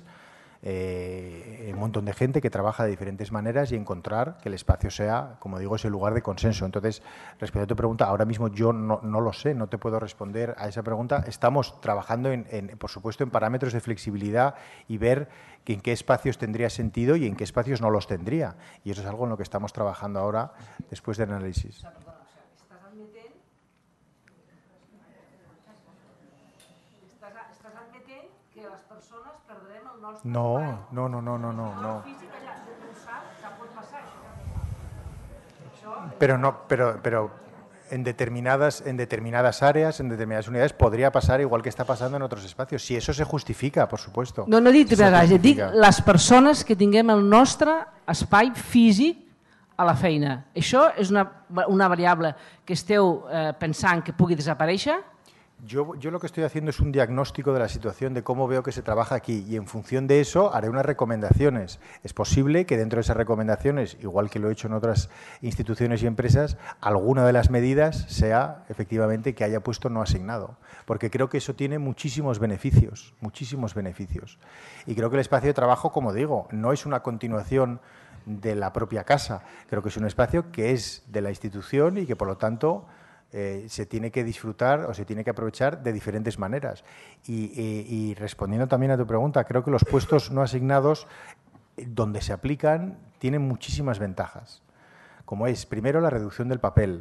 un montón de gente que trabaja de diferentes maneras y encontrar que el espacio sea, como digo, ese lugar de consenso. Entonces, respecto a tu pregunta, ahora mismo yo no lo sé, no te puedo responder a esa pregunta. Estamos trabajando, por supuesto, en parámetros de flexibilidad y ver en qué espacios tendría sentido y en qué espacios no los tendría. Y eso es algo en lo que estamos trabajando ahora después del análisis. No. Pero en determinadas áreas, en determinadas unidades, podría pasar igual que está pasando en otros espacios. Si eso se justifica, por supuesto. No dic determinades, dic les persones que tinguem el nostre espai físic a la feina. Això és una variable que esteu pensant que pugui desaparèixer? Yo lo que estoy haciendo es un diagnóstico de la situación, de cómo veo que se trabaja aquí y en función de eso haré unas recomendaciones. Es posible que dentro de esas recomendaciones, igual que lo he hecho en otras instituciones y empresas, alguna de las medidas sea efectivamente que haya puesto no asignado, porque creo que eso tiene muchísimos beneficios. Y creo que el espacio de trabajo, como digo, no es una continuación de la propia casa, creo que es un espacio que es de la institución y que por lo tanto se tiene que disfrutar o se tiene que aprovechar de diferentes maneras. Y respondiendo también a tu pregunta, creo que los puestos no asignados, donde se aplican, tienen muchísimas ventajas. Como es, primero, la reducción del papel,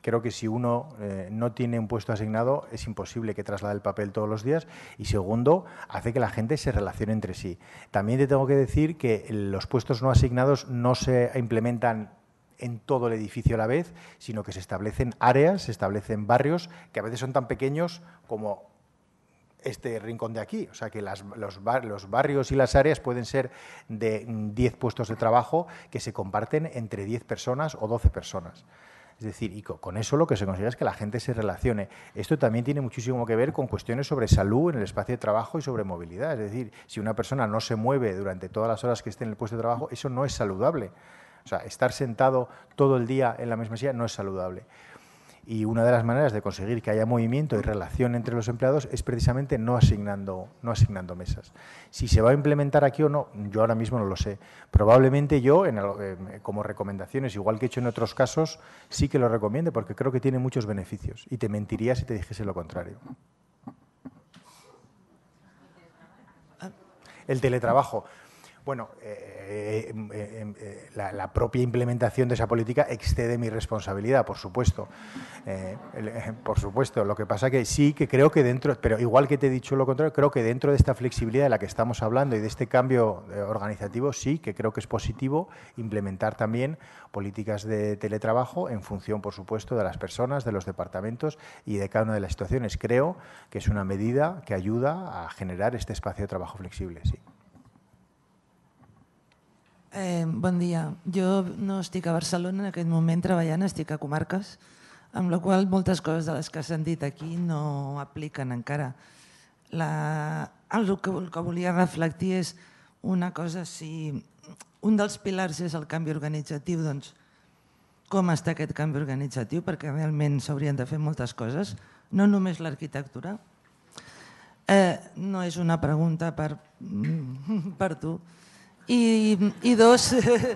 Creo que si uno no tiene un puesto asignado es imposible que traslade el papel todos los días y segundo, hace que la gente se relacione entre sí. También te tengo que decir que los puestos no asignados no se implementan en todo el edificio a la vez, sino que se establecen áreas, se establecen barrios que a veces son tan pequeños como este rincón de aquí. O sea, que los barrios y las áreas pueden ser de 10 puestos de trabajo que se comparten entre 10 personas o 12 personas. Es decir, y con eso lo que se consigue es que la gente se relacione. Esto también tiene muchísimo que ver con cuestiones sobre salud en el espacio de trabajo y sobre movilidad. Es decir, si una persona no se mueve durante todas las horas que esté en el puesto de trabajo, eso no es saludable. O sea, estar sentado todo el día en la misma silla no es saludable. Y una de las maneras de conseguir que haya movimiento y relación entre los empleados es precisamente no asignando mesas. Si se va a implementar aquí o no, yo ahora mismo no lo sé. Probablemente yo, como recomendaciones, igual que he hecho en otros casos, sí que lo recomiende porque creo que tiene muchos beneficios. Y te mentiría si te dijese lo contrario. El teletrabajo. Bueno, la propia implementación de esa política excede mi responsabilidad, por supuesto. Por supuesto. Lo que pasa que sí que creo que dentro, pero igual que te he dicho lo contrario, creo que dentro de esta flexibilidad de la que estamos hablando y de este cambio organizativo, sí que creo que es positivo implementar también políticas de teletrabajo en función, por supuesto, de las personas, de los departamentos y de cada una de las situaciones. Creo que es una medida que ayuda a generar este espacio de trabajo flexible, sí. Bon dia. Jo no estic a Barcelona en aquest moment treballant, estic a comarques, amb la qual moltes coses de les que s'han dit aquí no apliquen encara. El que volia reflectir és una cosa, si un dels pilars és el canvi organitzatiu, doncs com està aquest canvi organitzatiu? Perquè realment s'haurien de fer moltes coses, no només l'arquitectura. No és una pregunta per tu. I dos,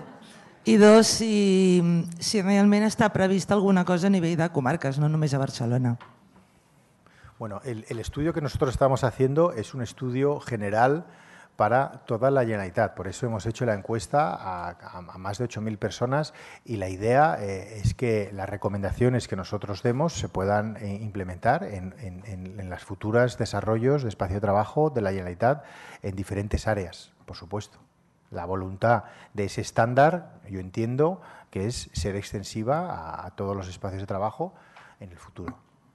si realment està prevista alguna cosa a nivell de comarques, no només a Barcelona. Bueno, el estudio que nosotros estamos haciendo es un estudio general para toda la Generalitat. Por eso hemos hecho la encuesta a más de 8.000 personas y la idea es que las recomendaciones que nosotros demos se puedan implementar en los futuros desarrollos de espacio de trabajo de la Generalitat en diferentes áreas, por supuesto. La voluntad de ese estándar, yo entiendo que es ser extensiva a todos los espacios de trabajo en el futuro.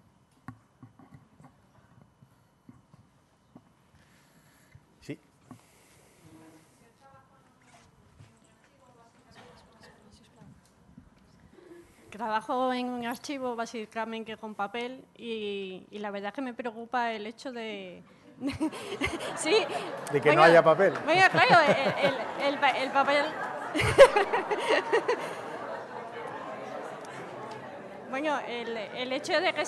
Sí. Trabajo en un archivo básicamente con papel y la verdad es que me preocupa el hecho de... Sí. De que no haya papel. Bueno, claro, el papel... Bueno, el hecho de que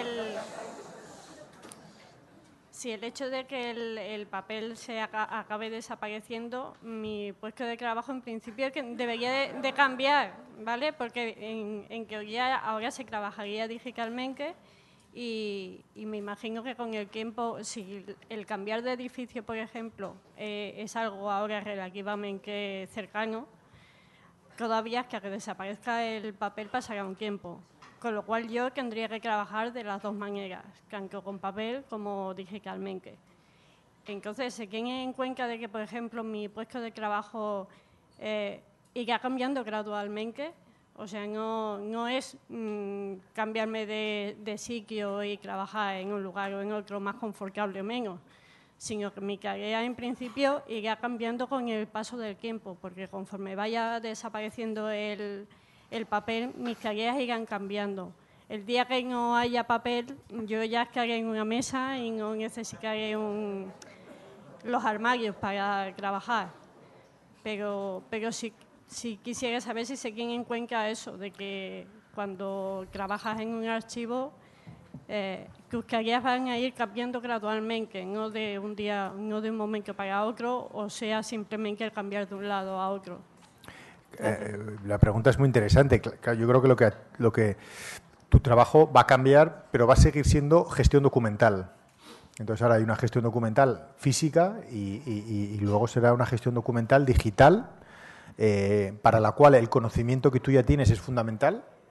si el hecho de que el papel se acabe desapareciendo, mi puesto de trabajo en principio debería de cambiar, ¿vale? Porque en teoría ahora se trabajaría digitalmente y me imagino que con el tiempo, si el cambiar de edificio, por ejemplo, es algo ahora relativamente cercano, todavía hasta que desaparezca el papel pasará un tiempo. Con lo cual yo tendría que trabajar de las dos maneras, tanto con papel como digitalmente. Entonces, se tiene en cuenta de que, por ejemplo, mi puesto de trabajo irá cambiando gradualmente. O sea, no es cambiarme de sitio y trabajar en un lugar o en otro más confortable o menos, sino que mi tarea en principio irá cambiando con el paso del tiempo, porque conforme vaya desapareciendo el papel, mis tareas irán cambiando. El día que no haya papel, yo ya estaré en una mesa y no necesitaré los armarios para trabajar. Pero si quisiera saber si se tiene en cuenta eso, de que cuando trabajas en un archivo, tus tareas van a ir cambiando gradualmente, no de un momento para otro, o sea, simplemente el cambiar de un lado a otro. La pregunta es muy interesante. Yo creo que lo que tu trabajo va a cambiar, pero va a seguir siendo gestión documental. Entonces ahora hay una gestión documental física y luego será una gestión documental digital, para la cual el conocimiento que tú ya tienes es fundamental,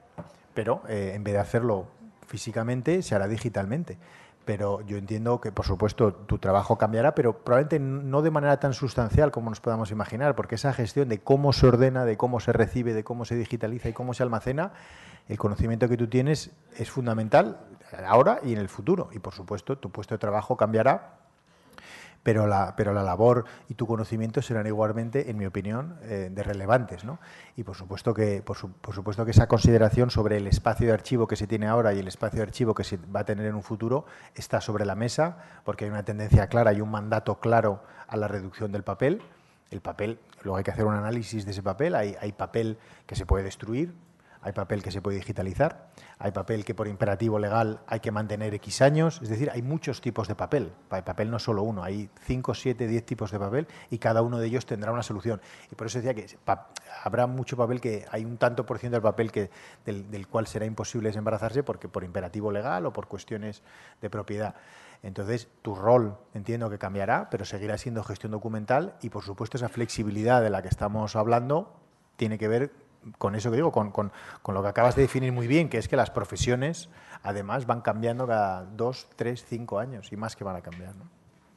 pero en vez de hacerlo físicamente, se hará digitalmente. Pero yo entiendo que, por supuesto, tu trabajo cambiará, pero probablemente no de manera tan sustancial como nos podamos imaginar, porque esa gestión de cómo se ordena, de cómo se recibe, de cómo se digitaliza y cómo se almacena, el conocimiento que tú tienes es fundamental ahora y en el futuro. Y, por supuesto, tu puesto de trabajo cambiará, pero la labor y tu conocimiento serán igualmente, en mi opinión, de relevantes, ¿no? Y por supuesto que esa consideración sobre el espacio de archivo que se tiene ahora y el espacio de archivo que se va a tener en un futuro está sobre la mesa, porque hay una tendencia clara y un mandato claro a la reducción del papel. El papel, luego hay que hacer un análisis de ese papel. Hay papel que se puede destruir, hay papel que se puede digitalizar, hay papel que por imperativo legal hay que mantener X años. Es decir, hay muchos tipos de papel. Hay papel no solo uno, hay 5, 7, 10 tipos de papel y cada uno de ellos tendrá una solución. Y por eso decía que habrá mucho papel, que hay un tanto por ciento del papel del cual será imposible desembarazarse porque por imperativo legal o por cuestiones de propiedad. Entonces, tu rol entiendo que cambiará, pero seguirá siendo gestión documental y, por supuesto, esa flexibilidad de la que estamos hablando tiene que ver con eso que digo, con lo que acabas de definir muy bien, que es que las profesiones, además, van cambiando cada 2, 3, 5 años y más que van a cambiar, ¿no?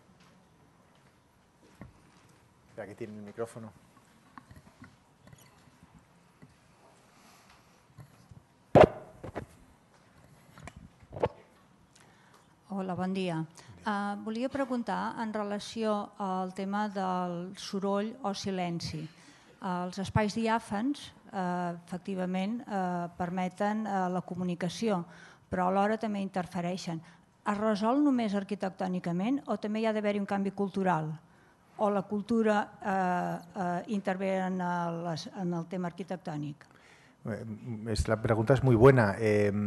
Aquí tiene el micrófono. Hola, bon dia. Volia preguntar en relació al tema del soroll o silenci. Els espais diàfans, efectivament, permeten la comunicació, però alhora també interfereixen. Es resol només arquitectònicament o també hi ha d'haver-hi un canvi cultural? O la cultura intervé en el tema arquitectònic? La pregunta es muy buena.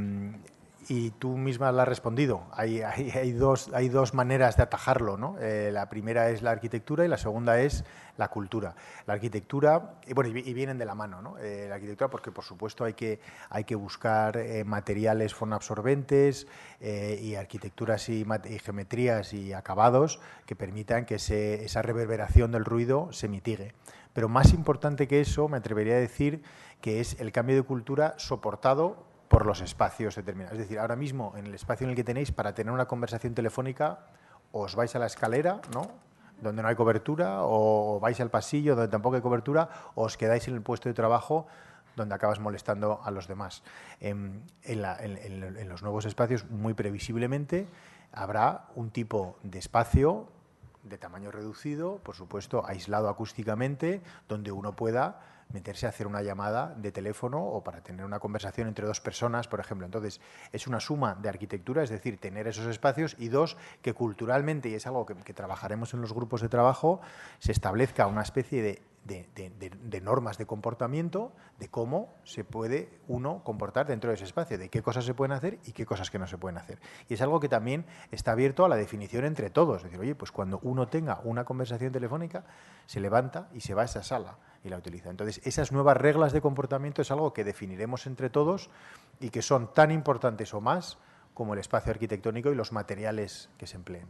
Y tú misma la has respondido. Hay dos maneras de atajarlo, ¿no? La primera es la arquitectura y la segunda es la cultura. La arquitectura, y vienen de la mano, ¿no? La arquitectura, porque por supuesto hay que buscar materiales fonabsorbentes y arquitecturas y geometrías y acabados que permitan que esa reverberación del ruido se mitigue. Pero más importante que eso, me atrevería a decir que es el cambio de cultura soportado por los espacios determinados. Es decir, ahora mismo, en el espacio en el que tenéis, para tener una conversación telefónica, os vais a la escalera, ¿no?, donde no hay cobertura, o vais al pasillo donde tampoco hay cobertura, o os quedáis en el puesto de trabajo donde acabas molestando a los demás. En los nuevos espacios, muy previsiblemente, habrá un tipo de espacio de tamaño reducido, por supuesto, aislado acústicamente, donde uno pueda meterse a hacer una llamada de teléfono o para tener una conversación entre dos personas, por ejemplo. Entonces, es una suma de arquitectura, es decir, tener esos espacios, y dos, que culturalmente, y es algo que trabajaremos en los grupos de trabajo, se establezca una especie de normas de comportamiento, de cómo se puede uno comportar dentro de ese espacio, de qué cosas se pueden hacer y qué cosas que no se pueden hacer. Y es algo que también está abierto a la definición entre todos. Es decir, oye, pues cuando uno tenga una conversación telefónica, se levanta y se va a esa sala y la utiliza. Entonces, esas nuevas reglas de comportamiento es algo que definiremos entre todos y que son tan importantes o más como el espacio arquitectónico y los materiales que se empleen.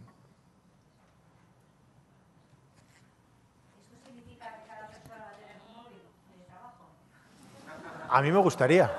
A mí me gustaría.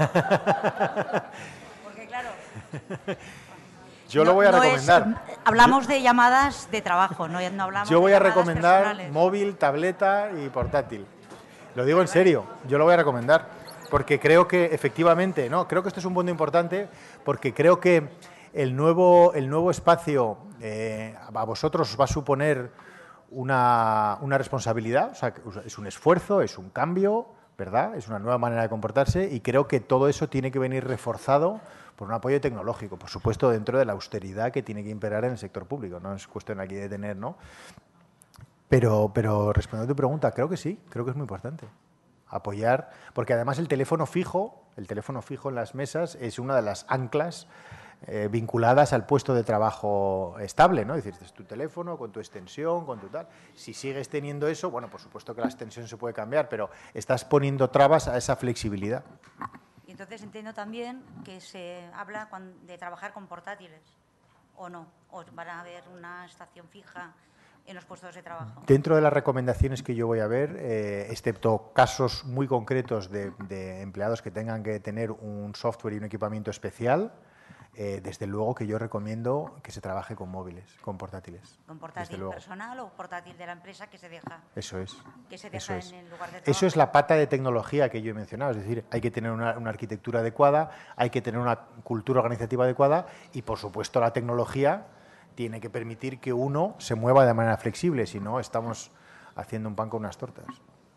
Porque claro, yo lo voy a recomendar. Hablamos de llamadas de trabajo, no hablamos Yo voy de a llamadas recomendar personales. móvil, tableta y portátil. Lo digo en serio, yo lo voy a recomendar. Porque creo que efectivamente, no, creo que esto es un punto importante, porque creo que el nuevo espacio a vosotros os va a suponer una responsabilidad, o sea, es un esfuerzo, es un cambio, ¿verdad? Es una nueva manera de comportarse, y creo que todo eso tiene que venir reforzado por un apoyo tecnológico, por supuesto dentro de la austeridad que tiene que imperar en el sector público. No es cuestión aquí de tener, ¿no? Pero respondiendo a tu pregunta, creo que sí, creo que es muy importante apoyar, porque además el teléfono fijo en las mesas es una de las anclas vinculadas al puesto de trabajo estable, ¿no? Es decir, es tu teléfono con tu extensión, con tu tal. Si sigues teniendo eso, bueno, por supuesto que la extensión se puede cambiar, pero estás poniendo trabas a esa flexibilidad. Y entonces entiendo también que se habla de trabajar con portátiles, ¿o no? ¿O van a haber una estación fija? en los puestos de trabajo. Dentro de las recomendaciones que yo voy a ver, excepto casos muy concretos de empleados que tengan que tener un software y un equipamiento especial, desde luego que yo recomiendo que se trabaje con móviles, con portátiles. ¿Con portátil personal o portátil de la empresa que se deja? Eso es. Que se deja en el lugar de trabajo. Eso es la pata de tecnología que yo he mencionado. Es decir, hay que tener una arquitectura adecuada, hay que tener una cultura organizativa adecuada y, por supuesto, la tecnología tiene que permitir que uno se mueva de manera flexible, si no estamos haciendo un pan con unas tortas.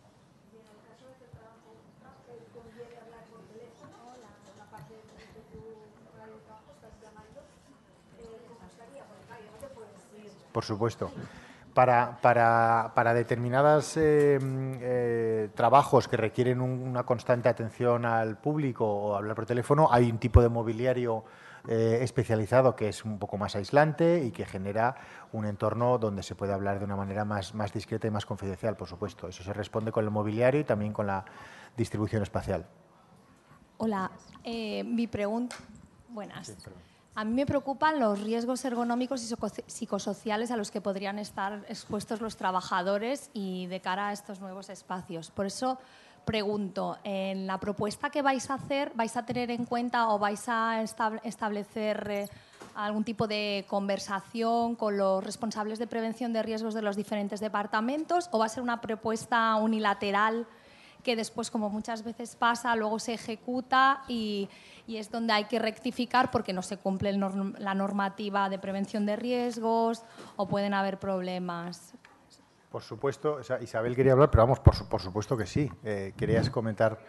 Por supuesto. Para determinados trabajos que requieren una constante atención al público o hablar por teléfono, hay un tipo de mobiliario especializado que es un poco más aislante y que genera un entorno donde se puede hablar de una manera más discreta y más confidencial, por supuesto. Eso se responde con el mobiliario y también con la distribución espacial. Hola, mi pregunta... Buenas. Sí, perdón. A mí me preocupan los riesgos ergonómicos y psicosociales a los que podrían estar expuestos los trabajadores y de cara a estos nuevos espacios. Por eso pregunto, ¿en la propuesta que vais a hacer vais a tener en cuenta o vais a establecer algún tipo de conversación con los responsables de prevención de riesgos de los diferentes departamentos o va a ser una propuesta unilateral que después, como muchas veces pasa, luego se ejecuta y es donde hay que rectificar porque no se cumple la normativa de prevención de riesgos o pueden haber problemas? Por supuesto, o sea, Isabel quería hablar, pero vamos, por supuesto que sí. ¿Querías comentar?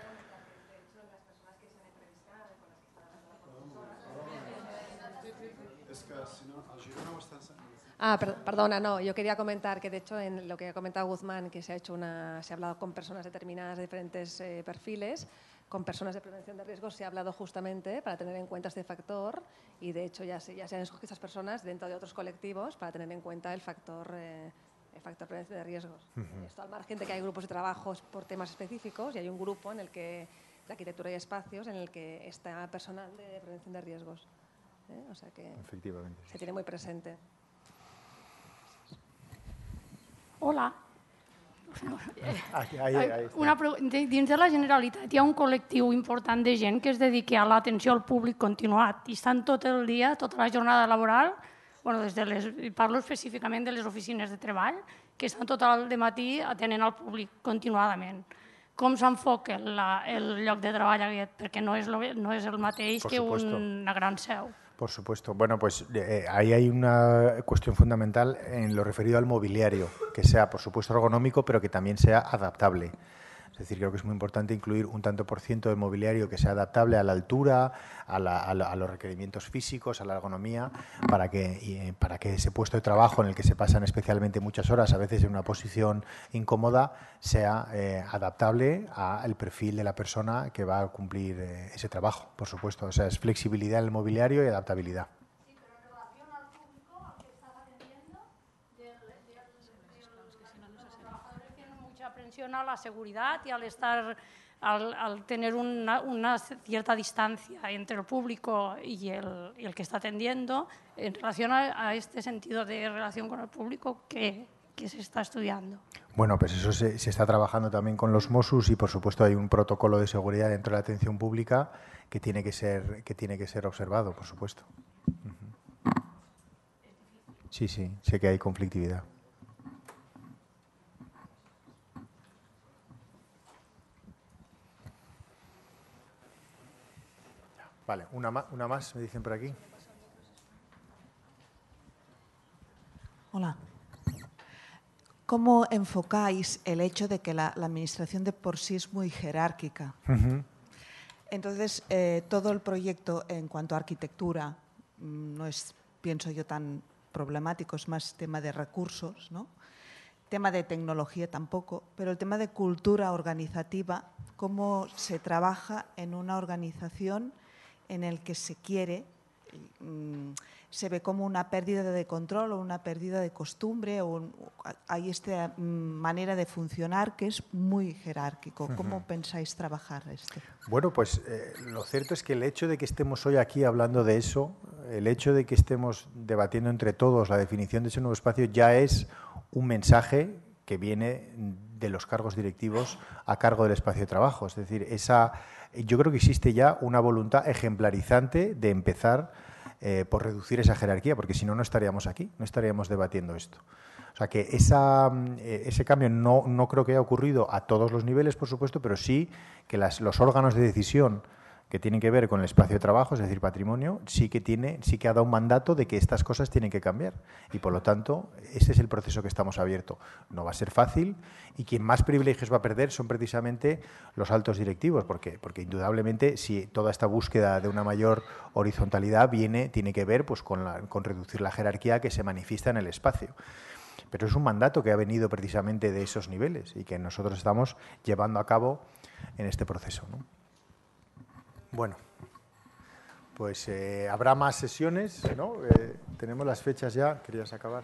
Perdona, no, yo quería comentar que de hecho en lo que ha comentado Guzmán, que se ha hablado con personas determinadas de diferentes perfiles, con personas de prevención de riesgos se ha hablado justamente para tener en cuenta este factor y de hecho ya se han escogido estas personas dentro de otros colectivos para tener en cuenta el factor prevención de riesgos. Esto al margen de que hay grupos de trabajos por temas específicos y hay un grupo en el que de arquitectura y espacios en el que está personal de prevención de riesgos. O sea que efectivamente se tiene muy presente. Hola. Ahí. Dins de la Generalitat hi ha un col·lectiu important de gent que es dedica a l'atenció al públic continuat i estan tot el dia, tota la jornada laboral, parlo específicament de les oficines de treball, que estan tot el matí atenent al públic continuadament. Com s'enfoca el lloc de treball aquest? Perquè no és el mateix que una gran seu. Por supuesto. Bueno, pues ahí hay una cuestión fundamental en lo referido al mobiliario, que sea, por supuesto, ergonómico, pero que también sea adaptable. Es decir, creo que es muy importante incluir un tanto por ciento del mobiliario que sea adaptable a la altura, a los requerimientos físicos, a la ergonomía, para que ese puesto de trabajo en el que se pasan especialmente muchas horas, a veces en una posición incómoda, sea adaptable al perfil de la persona que va a cumplir ese trabajo, por supuesto. O sea, es flexibilidad en el mobiliario y adaptabilidad. A la seguridad y al tener una cierta distancia entre el público y el que está atendiendo, en relación a este sentido de relación con el público que se está estudiando. Bueno, pues eso se está trabajando también con los Mossos y, por supuesto, hay un protocolo de seguridad dentro de la atención pública que tiene que ser observado, por supuesto. Sí, sé que hay conflictividad. Vale, una más, me dicen por aquí. Hola. ¿Cómo enfocáis el hecho de que la administración de por sí es muy jerárquica? Entonces, todo el proyecto en cuanto a arquitectura no es, pienso yo, tan problemático, es más tema de recursos, ¿no? Tema de tecnología tampoco, pero el tema de cultura organizativa, cómo se trabaja en una organización en el que se ve como una pérdida de control o una pérdida de costumbre, o hay esta manera de funcionar que es muy jerárquico. ¿Cómo pensáis trabajar esto? Bueno, pues lo cierto es que el hecho de que estemos hoy aquí hablando de eso, el hecho de que estemos debatiendo entre todos la definición de ese nuevo espacio ya es un mensaje que viene de los cargos directivos a cargo del espacio de trabajo. Es decir, yo creo que existe ya una voluntad ejemplarizante de empezar por reducir esa jerarquía, porque si no, no estaríamos aquí, no estaríamos debatiendo esto. O sea que ese cambio no creo que haya ocurrido a todos los niveles, por supuesto, pero sí que los órganos de decisión que tienen que ver con el espacio de trabajo, es decir, patrimonio, sí que ha dado un mandato de que estas cosas tienen que cambiar. Y, por lo tanto, ese es el proceso que estamos abiertos. No va a ser fácil y quien más privilegios va a perder son precisamente los altos directivos, porque indudablemente, si toda esta búsqueda de una mayor horizontalidad tiene que ver pues, con reducir la jerarquía que se manifiesta en el espacio. Pero es un mandato que ha venido precisamente de esos niveles y que nosotros estamos llevando a cabo en este proceso, ¿no? Bueno, pues habrá más sesiones, ¿no? Tenemos las fechas ya. ¿Querías acabar?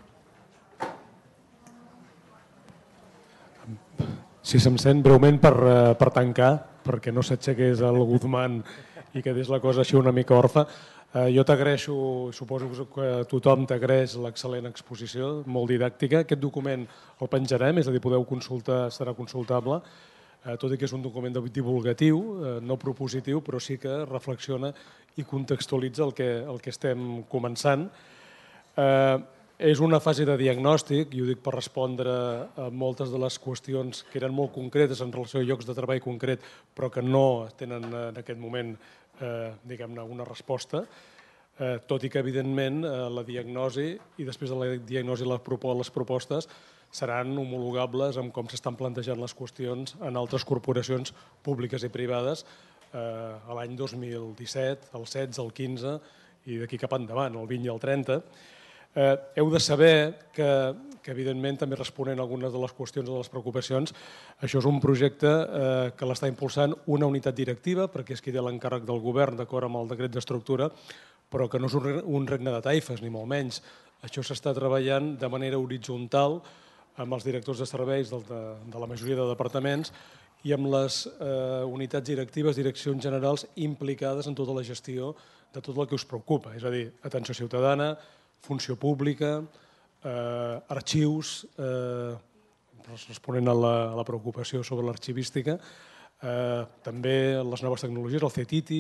Si se'm sent breument per tancar, perquè no s'aixequés el Guzmán i quedés la cosa així una mica orfa. Jo t'agraeixo, suposo que tothom t'agraeix l'excel·lent exposició, molt didàctica. Aquest document el penjarem, és a dir, podeu consultar, serà consultable, tot i que és un document divulgatiu, no propositiu, però sí que reflexiona i contextualitza el que estem començant. És una fase de diagnòstic, i ho dic per respondre a moltes de les qüestions que eren molt concretes en relació a llocs de treball concret, però que no tenen en aquest moment diguem-ne una resposta, tot i que evidentment la diagnosi i després de la diagnosi les propostes seran homologables amb com s'estan plantejant les qüestions en altres corporacions públiques i privades a l'any 2017, el 16, el 15 i d'aquí cap endavant, el 20 i el 30. Heu de saber que evidentment, també responent a algunes de les qüestions o de les preocupacions, això és un projecte que l'està impulsant una unitat directiva, perquè és qui té l'encàrrec del govern d'acord amb el decret d'estructura, però que no és un regne de taifes, ni molt menys. Això s'està treballant de manera horitzontal amb els directors de serveis de la majoria de departaments i amb les unitats directives, direccions generals implicades en tota la gestió de tot el que us preocupa, és a dir, atenció ciutadana, funció pública, arxius, responent a la preocupació sobre l'arxivística, també les noves tecnologies, el CETITI,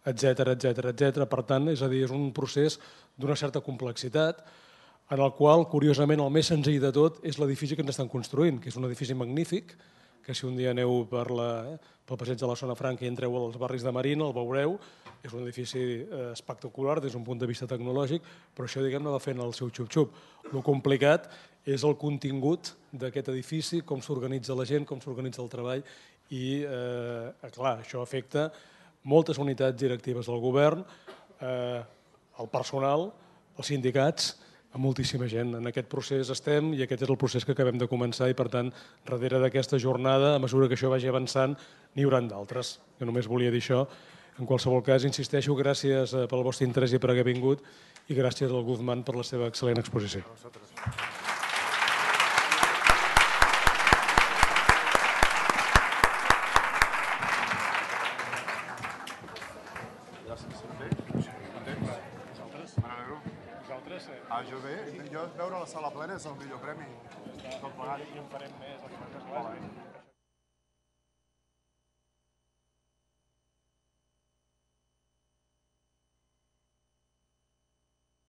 etc. Per tant, és a dir, és un procés d'una certa complexitat en el qual, curiosament, el més senzill de tot és l'edifici que ens estan construint, que és un edifici magnífic, que si un dia aneu pel passeig de la Zona Franca i entreu als barris de Marina, el veureu, és un edifici espectacular des d'un punt de vista tecnològic, però això, diguem-ne, va fent el seu xup-xup. El complicat és el contingut d'aquest edifici, com s'organitza la gent, com s'organitza el treball i, clar, això afecta moltes unitats directives del govern, el personal, els sindicats, a moltíssima gent. En aquest procés estem i aquest és el procés que acabem de començar i, per tant, darrere d'aquesta jornada, a mesura que això vagi avançant, n'hi haurà d'altres. Jo només volia dir això. En qualsevol cas, insisteixo, gràcies pel vostre interès i per haver vingut i gràcies al Guzmán per la seva excel·lent exposició. Jo bé, jo veure la sala plena és el millor premi. Tot plegat i en farem més.